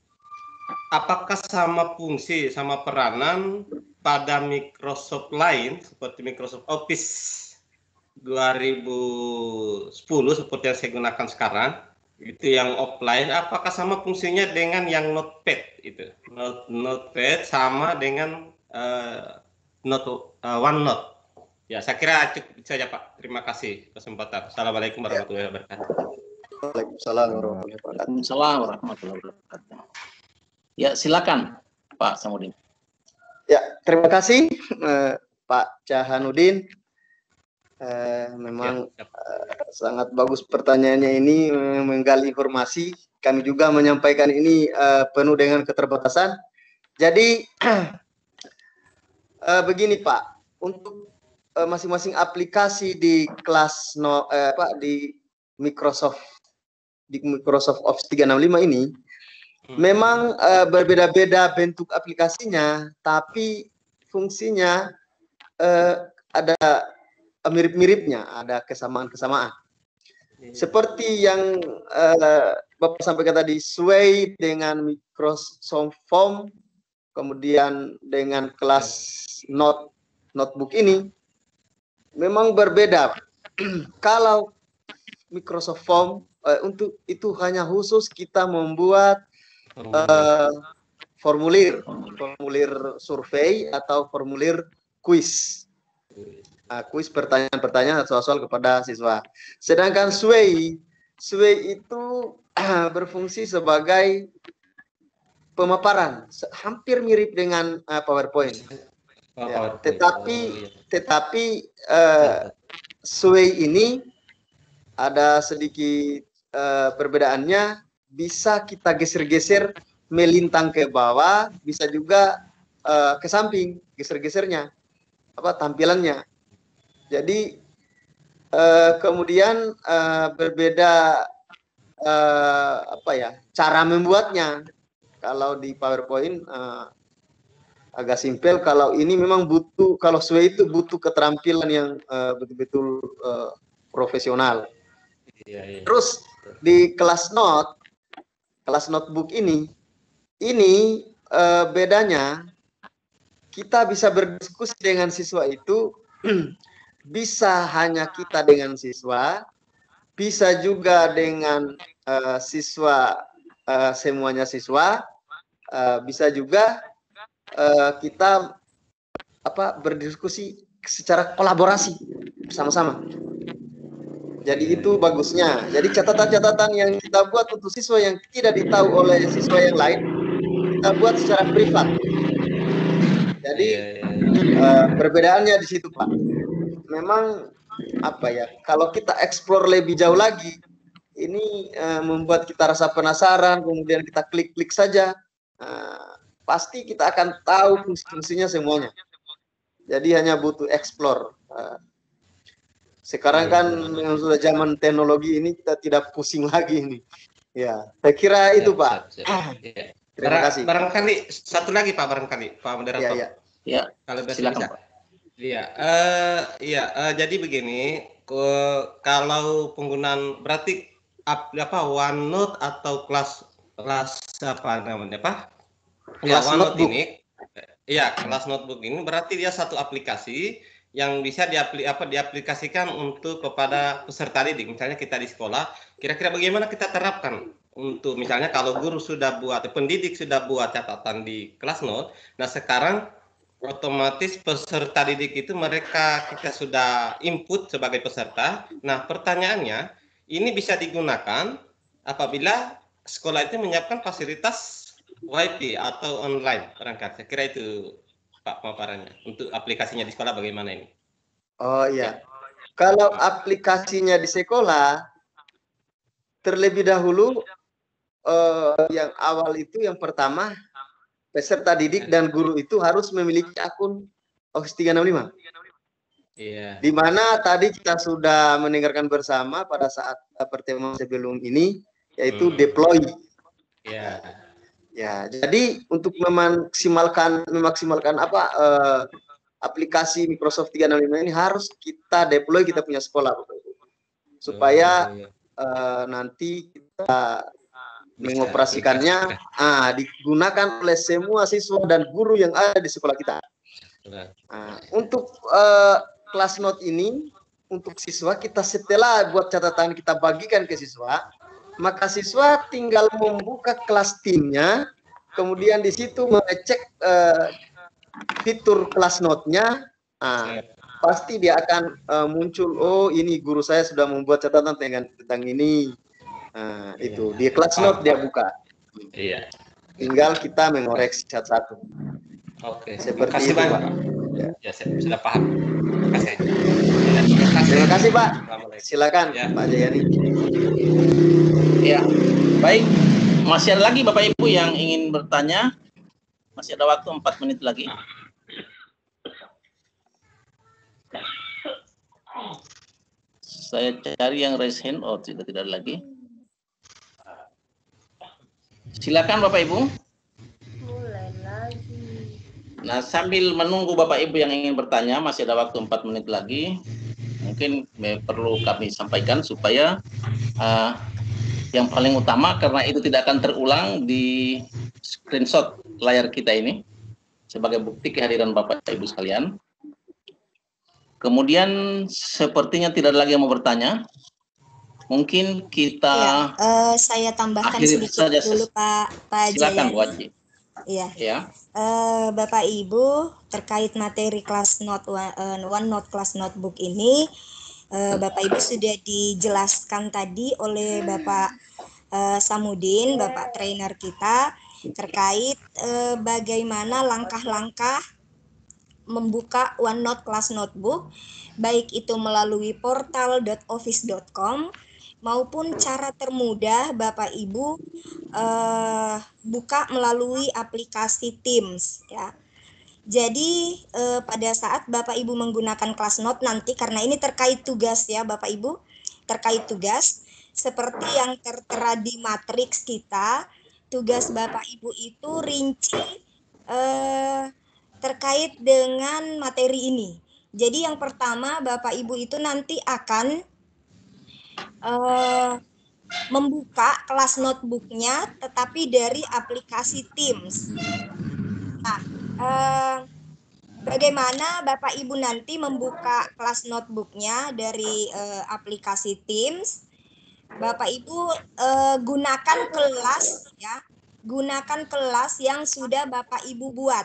apakah sama fungsi, sama peranan pada Microsoft lain seperti Microsoft Office dua ribu sepuluh seperti yang saya gunakan sekarang, itu yang offline, apakah sama fungsinya dengan yang Notepad itu? Not, Notepad sama dengan uh, Note, uh, OneNote. Ya, saya kira cukup saja Pak. Terima kasih kesempatan. Assalamualaikum warahmatullahi wabarakatuh. Waalaikumsalam warahmatullahi wabarakatuh. Waalaikumsalam warahmatullahi wabarakatuh. Ya, silakan Pak Samudin. Ya, terima kasih eh, Pak Jahanuddin. Eh, memang ya, ya. Eh, sangat bagus pertanyaannya ini, eh, menggali informasi. Kami juga menyampaikan ini eh, penuh dengan keterbatasan. Jadi eh, begini Pak, untuk masing-masing eh, aplikasi di kelas no, eh, Pak di Microsoft di Microsoft Office tiga enam lima ini memang uh, berbeda-beda bentuk aplikasinya, tapi fungsinya uh, ada mirip-miripnya, ada kesamaan-kesamaan. Seperti yang uh, Bapak sampaikan tadi, Sway dengan Microsoft Form, kemudian dengan kelas Note notebook ini, memang berbeda. Kalau Microsoft Form uh, untuk itu hanya khusus kita membuat Uh, formulir, formulir survei atau formulir kuis, uh, kuis pertanyaan-pertanyaan soal-soal kepada siswa. Sedangkan Sway, Sway itu uh, berfungsi sebagai pemaparan, hampir mirip dengan uh, PowerPoint. Ya, tetapi, tetapi uh, Sway ini ada sedikit uh, perbedaannya. Bisa kita geser-geser melintang ke bawah, bisa juga uh, ke samping, geser-gesernya, apa tampilannya. Jadi uh, kemudian uh, berbeda uh, apa ya cara membuatnya. Kalau di PowerPoint uh, agak simpel, kalau ini memang butuh, kalau Sway itu butuh keterampilan yang betul-betul uh, uh, profesional. Iya, iya. Terus di kelas Note kelas notebook ini, ini uh, bedanya kita bisa berdiskusi dengan siswa itu, bisa hanya kita dengan siswa, bisa juga dengan uh, siswa, uh, semuanya siswa, uh, bisa juga uh, kita apa berdiskusi secara kolaborasi bersama-sama. Jadi itu bagusnya. Jadi catatan-catatan yang kita buat untuk siswa yang tidak ditahu oleh siswa yang lain, kita buat secara privat. Jadi uh, perbedaannya di situ Pak. Memang apa ya? Kalau kita eksplor lebih jauh lagi, ini uh, membuat kita rasa penasaran. Kemudian kita klik-klik saja, uh, pasti kita akan tahu fungsi-fungsinya semuanya. Jadi hanya butuh eksplor. Uh, Sekarang kan yang sudah zaman teknologi ini kita tidak pusing lagi ini. Ya, saya kira itu ya, Pak. Ya, Terima Barang- kasih. Barangkali satu lagi Pak, barangkali Pak moderator. Ya, ya. Ya, Kalau bisa silakan bisa. Pak. Iya, eh iya, eh, jadi begini, ke- kalau penggunaan berarti ap- apa OneNote atau kelas kelas apa namanya Pak? Ya, Kelas OneNote notebook. ini, iya kelas notebook ini berarti dia satu aplikasi yang bisa diapli, apa, diaplikasikan untuk kepada peserta didik. Misalnya kita di sekolah, kira-kira bagaimana kita terapkan untuk misalnya kalau guru sudah buat, pendidik sudah buat catatan di kelas note, nah sekarang otomatis peserta didik itu mereka kita sudah input sebagai peserta. Nah, pertanyaannya ini bisa digunakan apabila sekolah itu menyiapkan fasilitas Wi-Fi atau online barangkali. Saya kira itu Pak pemaparannya. Untuk aplikasinya di sekolah bagaimana ini? Oh iya. Kalau aplikasinya di sekolah, terlebih dahulu eh, yang awal itu yang pertama peserta didik dan guru itu harus memiliki akun Office tiga enam lima. Iya. Di mana tadi kita sudah mendengarkan bersama pada saat pertemuan sebelum ini, yaitu Hmm. deploy. Iya. Ya, jadi untuk memaksimalkan memaksimalkan apa eh, aplikasi Microsoft tiga enam lima ini harus kita deploy kita punya sekolah, supaya Oh, iya. eh, nanti kita mengoperasikannya ah, digunakan oleh semua siswa dan guru yang ada di sekolah kita. Nah, untuk uh, kelas note ini untuk siswa kita setelah buat catatan kita bagikan ke siswa, maka siswa tinggal membuka kelas timnya, kemudian di situ mengecek uh, fitur kelas note-nya. Nah, pasti dia akan uh, muncul, oh ini guru saya sudah membuat catatan dengan tentang ini. Nah, itu di kelas note dia buka. Iya. Tinggal kita mengoreksi satu-satu. Oke. Seperti Terima kasih itu, banyak, Pak. Pak. Ya, saya sudah paham. Terima kasih. Terima kasih, Pak. Assalamualaikum. Silakan, Ya. Pak Jayani. Ya, baik. Masih ada lagi Bapak Ibu yang ingin bertanya? Masih ada waktu empat menit lagi. Saya cari yang raise hand. Oh, tidak tidak ada lagi. Silakan Bapak Ibu. Mulai lagi. Nah, sambil menunggu Bapak Ibu yang ingin bertanya, masih ada waktu empat menit lagi. Mungkin perlu kami sampaikan supaya uh, yang paling utama, karena itu tidak akan terulang, di screenshot layar kita ini sebagai bukti kehadiran Bapak Ibu sekalian. Kemudian sepertinya tidak ada lagi yang mau bertanya. Mungkin kita Ya, uh, saya tambahkan akhiri sedikit saja. dulu Pak Pak Silakan Jayani. Bu Haji. Iya. Ya. Uh, Bapak Ibu, terkait materi kelas note uh, OneNote kelas notebook ini, uh, Bapak Ibu sudah dijelaskan tadi oleh Bapak uh, Samudin, Bapak trainer kita, terkait uh, bagaimana langkah-langkah membuka OneNote kelas notebook, baik itu melalui portal dot office dot com maupun cara termudah Bapak Ibu uh, buka melalui aplikasi Teams, ya. Jadi uh, pada saat Bapak Ibu menggunakan kelas note nanti, karena ini terkait tugas ya Bapak Ibu, terkait tugas seperti yang tertera di matriks kita, tugas Bapak Ibu itu rinci uh, terkait dengan materi ini. Jadi yang pertama Bapak Ibu itu nanti akan uh, membuka kelas notebooknya tetapi dari aplikasi Teams. Nah, uh, bagaimana Bapak Ibu nanti membuka kelas notebooknya dari uh, aplikasi Teams? Bapak Ibu uh, gunakan kelas ya, gunakan kelas yang sudah Bapak Ibu buat.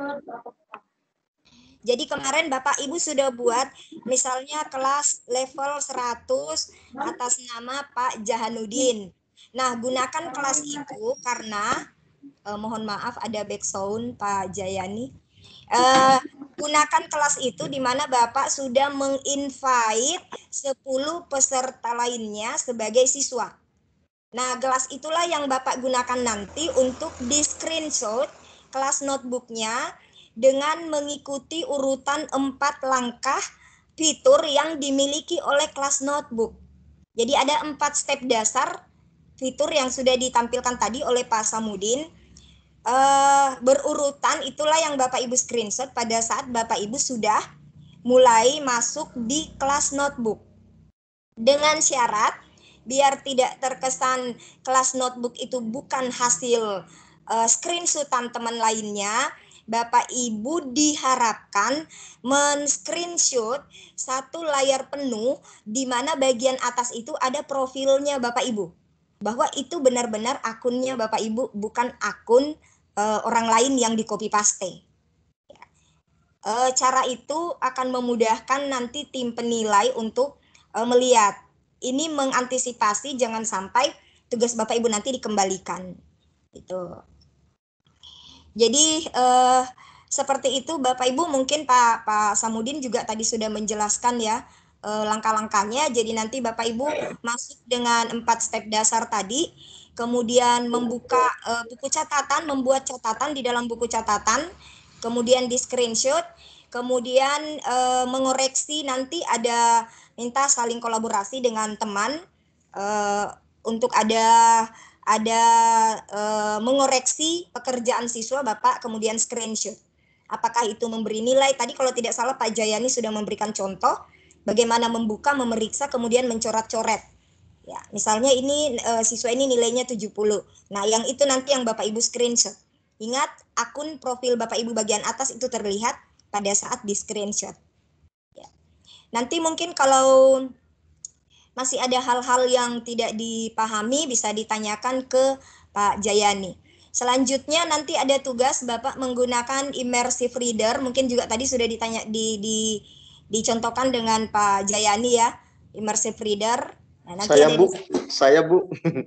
Jadi kemarin Bapak Ibu sudah buat misalnya kelas level seratus atas nama Pak Jahanudin. Nah, gunakan kelas itu karena eh, mohon maaf ada background Pak Jayani. Eh, gunakan kelas itu di mana Bapak sudah menginvite sepuluh peserta lainnya sebagai siswa. Nah, kelas itulah yang Bapak gunakan nanti untuk di screenshot kelas notebooknya dengan mengikuti urutan empat langkah fitur yang dimiliki oleh kelas notebook. Jadi ada empat step dasar fitur yang sudah ditampilkan tadi oleh Pak Samudin. uh, berurutan itulah yang Bapak Ibu screenshot pada saat Bapak Ibu sudah mulai masuk di kelas notebook. Dengan syarat biar tidak terkesan kelas notebook itu bukan hasil uh, screenshotan teman lainnya, Bapak Ibu diharapkan men-screenshot satu layar penuh di mana bagian atas itu ada profilnya Bapak Ibu. Bahwa itu benar-benar akunnya Bapak Ibu, bukan akun uh, orang lain yang di copy paste. Uh, cara itu akan memudahkan nanti tim penilai untuk uh, melihat. Ini mengantisipasi jangan sampai tugas Bapak Ibu nanti dikembalikan. Itu. Jadi eh, seperti itu Bapak Ibu, mungkin Pak Pak Samudin juga tadi sudah menjelaskan ya eh, langkah-langkahnya. Jadi nanti Bapak Ibu masuk dengan empat step dasar tadi, kemudian membuka eh, buku catatan, membuat catatan di dalam buku catatan, kemudian di screenshot, kemudian eh, mengoreksi, nanti ada minta saling kolaborasi dengan teman eh, untuk ada ada e, mengoreksi pekerjaan siswa Bapak, kemudian screenshot. Apakah itu memberi nilai? Tadi kalau tidak salah Pak Jayani sudah memberikan contoh bagaimana membuka, memeriksa, kemudian mencoret-coret. Ya, misalnya ini e, siswa ini nilainya tujuh puluh. Nah, yang itu nanti yang Bapak Ibu screenshot. Ingat, akun profil Bapak Ibu bagian atas itu terlihat pada saat di screenshot. Ya. Nanti mungkin kalau masih ada hal-hal yang tidak dipahami bisa ditanyakan ke Pak Jayani. Selanjutnya nanti ada tugas Bapak menggunakan immersive reader, mungkin juga tadi sudah ditanya di, di dicontohkan dengan Pak Jayani ya, immersive reader. Nah, nanti saya ada Bu, di... saya Bu.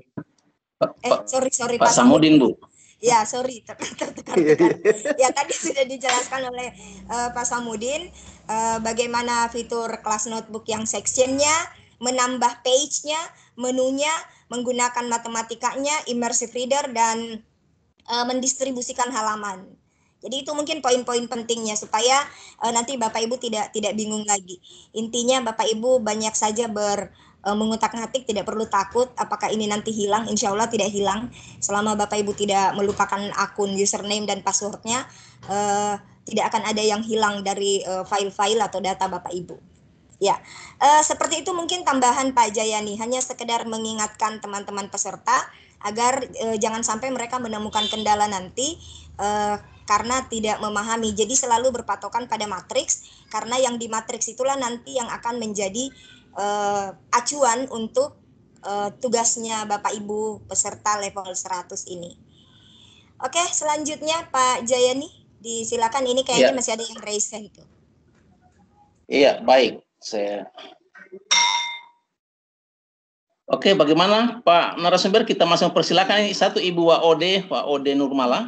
Eh sorry sorry Pak, Pak Samudin Bu. Ya sorry tertekan. Ya tadi sudah dijelaskan oleh uh, Pak Samudin uh, bagaimana fitur kelas notebook yang sectionnya, menambah page-nya, menunya, menggunakan matematikanya, immersive reader, dan e, mendistribusikan halaman. Jadi itu mungkin poin-poin pentingnya supaya e, nanti Bapak Ibu tidak tidak bingung lagi. Intinya Bapak Ibu banyak saja ber e, mengutak-ngatik, tidak perlu takut apakah ini nanti hilang. Insya Allah tidak hilang selama Bapak Ibu tidak melupakan akun username dan passwordnya. E, tidak akan ada yang hilang dari e, file-file atau data Bapak Ibu. Ya, eh, seperti itu mungkin tambahan Pak Jayani, hanya sekedar mengingatkan teman-teman peserta agar eh, jangan sampai mereka menemukan kendala nanti eh, karena tidak memahami. Jadi selalu berpatokan pada matriks, karena yang di matriks itulah nanti yang akan menjadi eh, acuan untuk eh, tugasnya Bapak Ibu peserta level seratus ini. Oke, selanjutnya Pak Jayani, disilakan, ini kayaknya ya. Masih ada yang raise hand itu. Iya, baik. Saya... Oke, bagaimana Pak narasumber? Kita masih mempersilakan ini satu Ibu Waode, Waode Nurmala.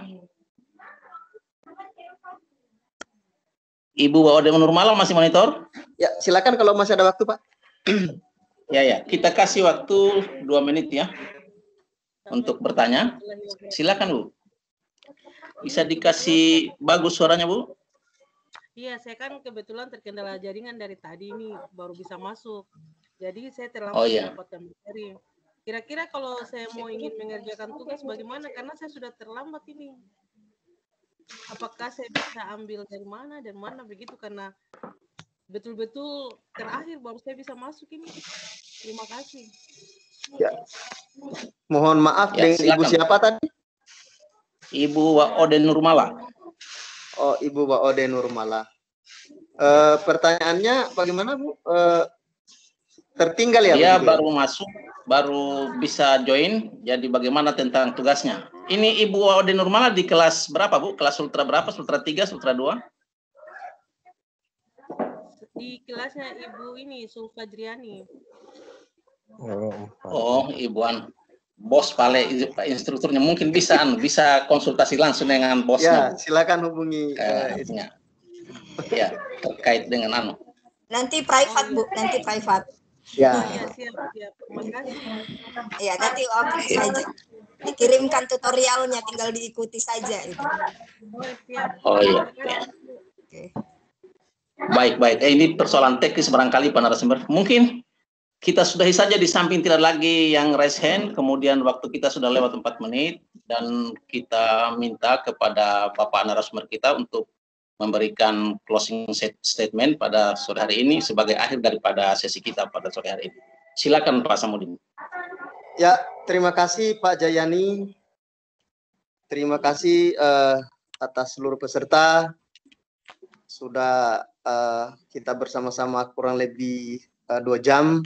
Ibu Waode Nurmala masih monitor? Ya, silakan kalau masih ada waktu, Pak. Ya, ya. Kita kasih waktu dua menit ya untuk bertanya. Silakan Bu. Bisa dikasih bagus suaranya Bu? Iya, saya kan kebetulan terkendala jaringan dari tadi ini, baru bisa masuk. Jadi saya terlambat oh, iya. mendapatkan materi. Kira-kira kalau saya mau ingin mengerjakan tugas bagaimana? Karena saya sudah terlambat ini. Apakah saya bisa ambil dari mana dan mana begitu? Karena betul-betul terakhir baru saya bisa masuk ini. Terima kasih. Ya. Mohon maaf, ya, dengan Ibu siapa tadi? Ibu Waode Nurmala. Oh, Ibu Waode Nurmala. Uh, pertanyaannya bagaimana Bu? Uh, tertinggal ya? Dia baru masuk, baru bisa join. Jadi bagaimana tentang tugasnya? Ini Ibu Waode Nurmala di kelas berapa Bu? Kelas Ultra berapa? Ultra tiga, Ultra dua? Di kelasnya Ibu ini, Sulfadriani. Oh, oh Ibuan. Bos Pale instrukturnya mungkin bisa bisa konsultasi langsung dengan bosnya. Ya, silakan hubungi uh, ya terkait dengan anu. Nanti private Bu, nanti private. Ya. Oh, ya siap, siap. Terima kasih. Ya, nanti oke saja. Dikirimkan tutorialnya, tinggal diikuti saja itu. Oh, siap. Oh iya. Ya. Oke. Baik, baik. Eh, ini persoalan teknis barangkali Pak narasumber. Mungkin kita sudahi saja, di samping tidak lagi yang raise hand, kemudian waktu kita sudah lewat empat menit, dan kita minta kepada Bapak narasumber kita untuk memberikan closing statement pada sore hari ini sebagai akhir daripada sesi kita pada sore hari ini. Silakan Pak Samudin. Ya, terima kasih Pak Jayani. Terima kasih uh, atas seluruh peserta. Sudah uh, kita bersama-sama kurang lebih uh, dua jam.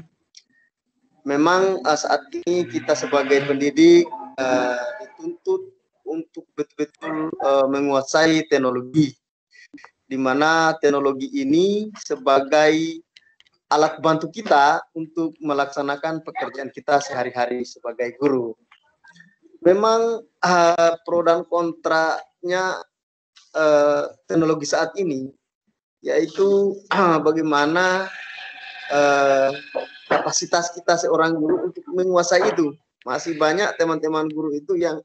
Memang uh, saat ini kita sebagai pendidik uh, dituntut untuk betul-betul uh, menguasai teknologi, di mana teknologi ini sebagai alat bantu kita untuk melaksanakan pekerjaan kita sehari-hari sebagai guru. Memang uh, pro dan kontranya uh, teknologi saat ini, yaitu uh, bagaimana uh, kapasitas kita seorang guru untuk menguasai itu. Masih banyak teman-teman guru itu yang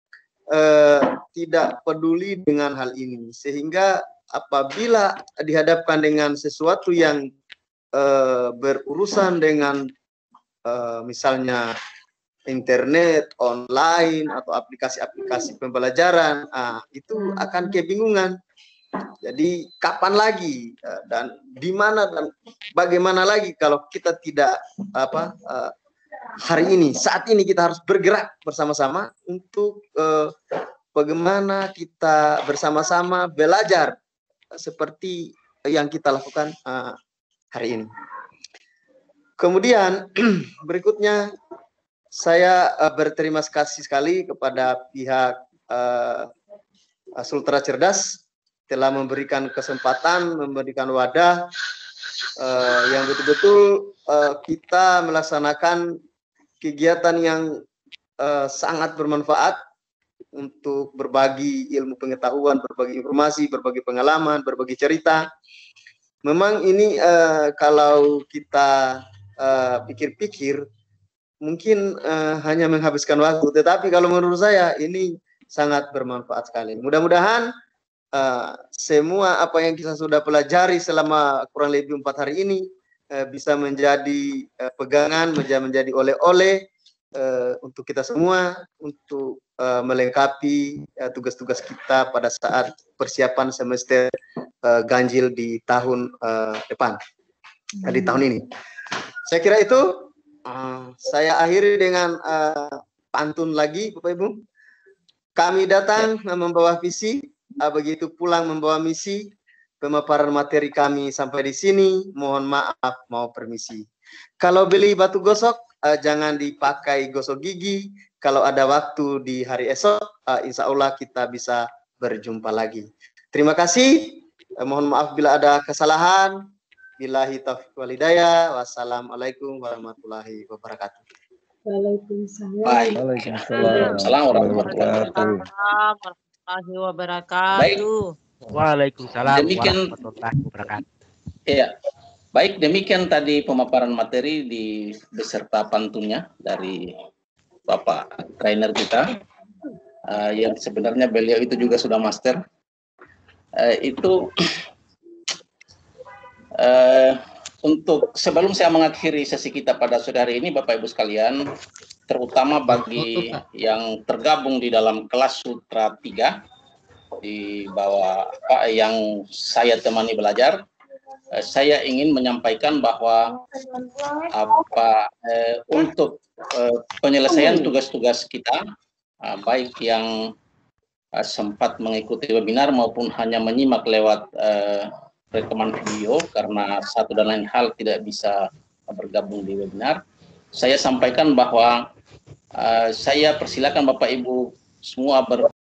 uh, tidak peduli dengan hal ini, sehingga apabila dihadapkan dengan sesuatu yang uh, berurusan dengan uh, misalnya internet, online, atau aplikasi-aplikasi pembelajaran, ah, itu akan kebingungan. Jadi kapan lagi uh, dan di mana dan bagaimana lagi kalau kita tidak apa uh, hari ini, saat ini kita harus bergerak bersama-sama untuk uh, bagaimana kita bersama-sama belajar seperti yang kita lakukan uh, hari ini. Kemudian berikutnya saya uh, berterima kasih sekali kepada pihak uh, Sultra Cerdas telah memberikan kesempatan, memberikan wadah uh, yang betul-betul uh, kita melaksanakan kegiatan yang uh, sangat bermanfaat untuk berbagi ilmu pengetahuan, berbagi informasi, berbagi pengalaman, berbagi cerita. Memang ini uh, kalau kita pikir-pikir, uh, mungkin uh, hanya menghabiskan waktu, tetapi kalau menurut saya ini sangat bermanfaat sekali. Mudah-mudahan uh, semua apa yang kita sudah pelajari selama kurang lebih empat hari ini uh, bisa menjadi uh, pegangan, menjadi, menjadi oleh-oleh uh, untuk kita semua, untuk uh, melengkapi tugas-tugas uh, kita pada saat persiapan semester uh, ganjil di tahun uh, depan, uh, di tahun ini. Saya kira itu. Uh, saya akhiri dengan uh, pantun lagi, Bapak Ibu. Kami datang ya. membawa visi, uh, begitu pulang membawa misi. Pemaparan materi kami sampai di sini. Mohon maaf, mau permisi. Kalau beli batu gosok, uh, jangan dipakai gosok gigi. Kalau ada waktu di hari esok, uh, insya Allah kita bisa berjumpa lagi. Terima kasih. Uh, mohon maaf bila ada kesalahan. Billahi taufiq wal hidayah. Wassalamualaikum warahmatullahi wabarakatuh. Waalaikumsalam. Waalaikumsalam warahmatullahi wabarakatuh. Waalaikumsalam demikian, warahmatullahi wabarakatuh. Iya. Baik, demikian tadi pemaparan materi di beserta pantunnya dari Bapak trainer kita, uh, yang sebenarnya beliau itu juga sudah master. Uh, itu Uh, untuk sebelum saya mengakhiri sesi kita pada sore hari ini, Bapak Ibu sekalian, terutama bagi yang tergabung di dalam kelas Sutra tiga di bawah Pak yang saya temani belajar, uh, saya ingin menyampaikan bahwa apa uh, untuk uh, penyelesaian tugas-tugas kita, uh, baik yang uh, sempat mengikuti webinar maupun hanya menyimak lewat uh, rekaman video karena satu dan lain hal tidak bisa bergabung di webinar, saya sampaikan bahwa uh, saya persilakan Bapak Ibu semua ber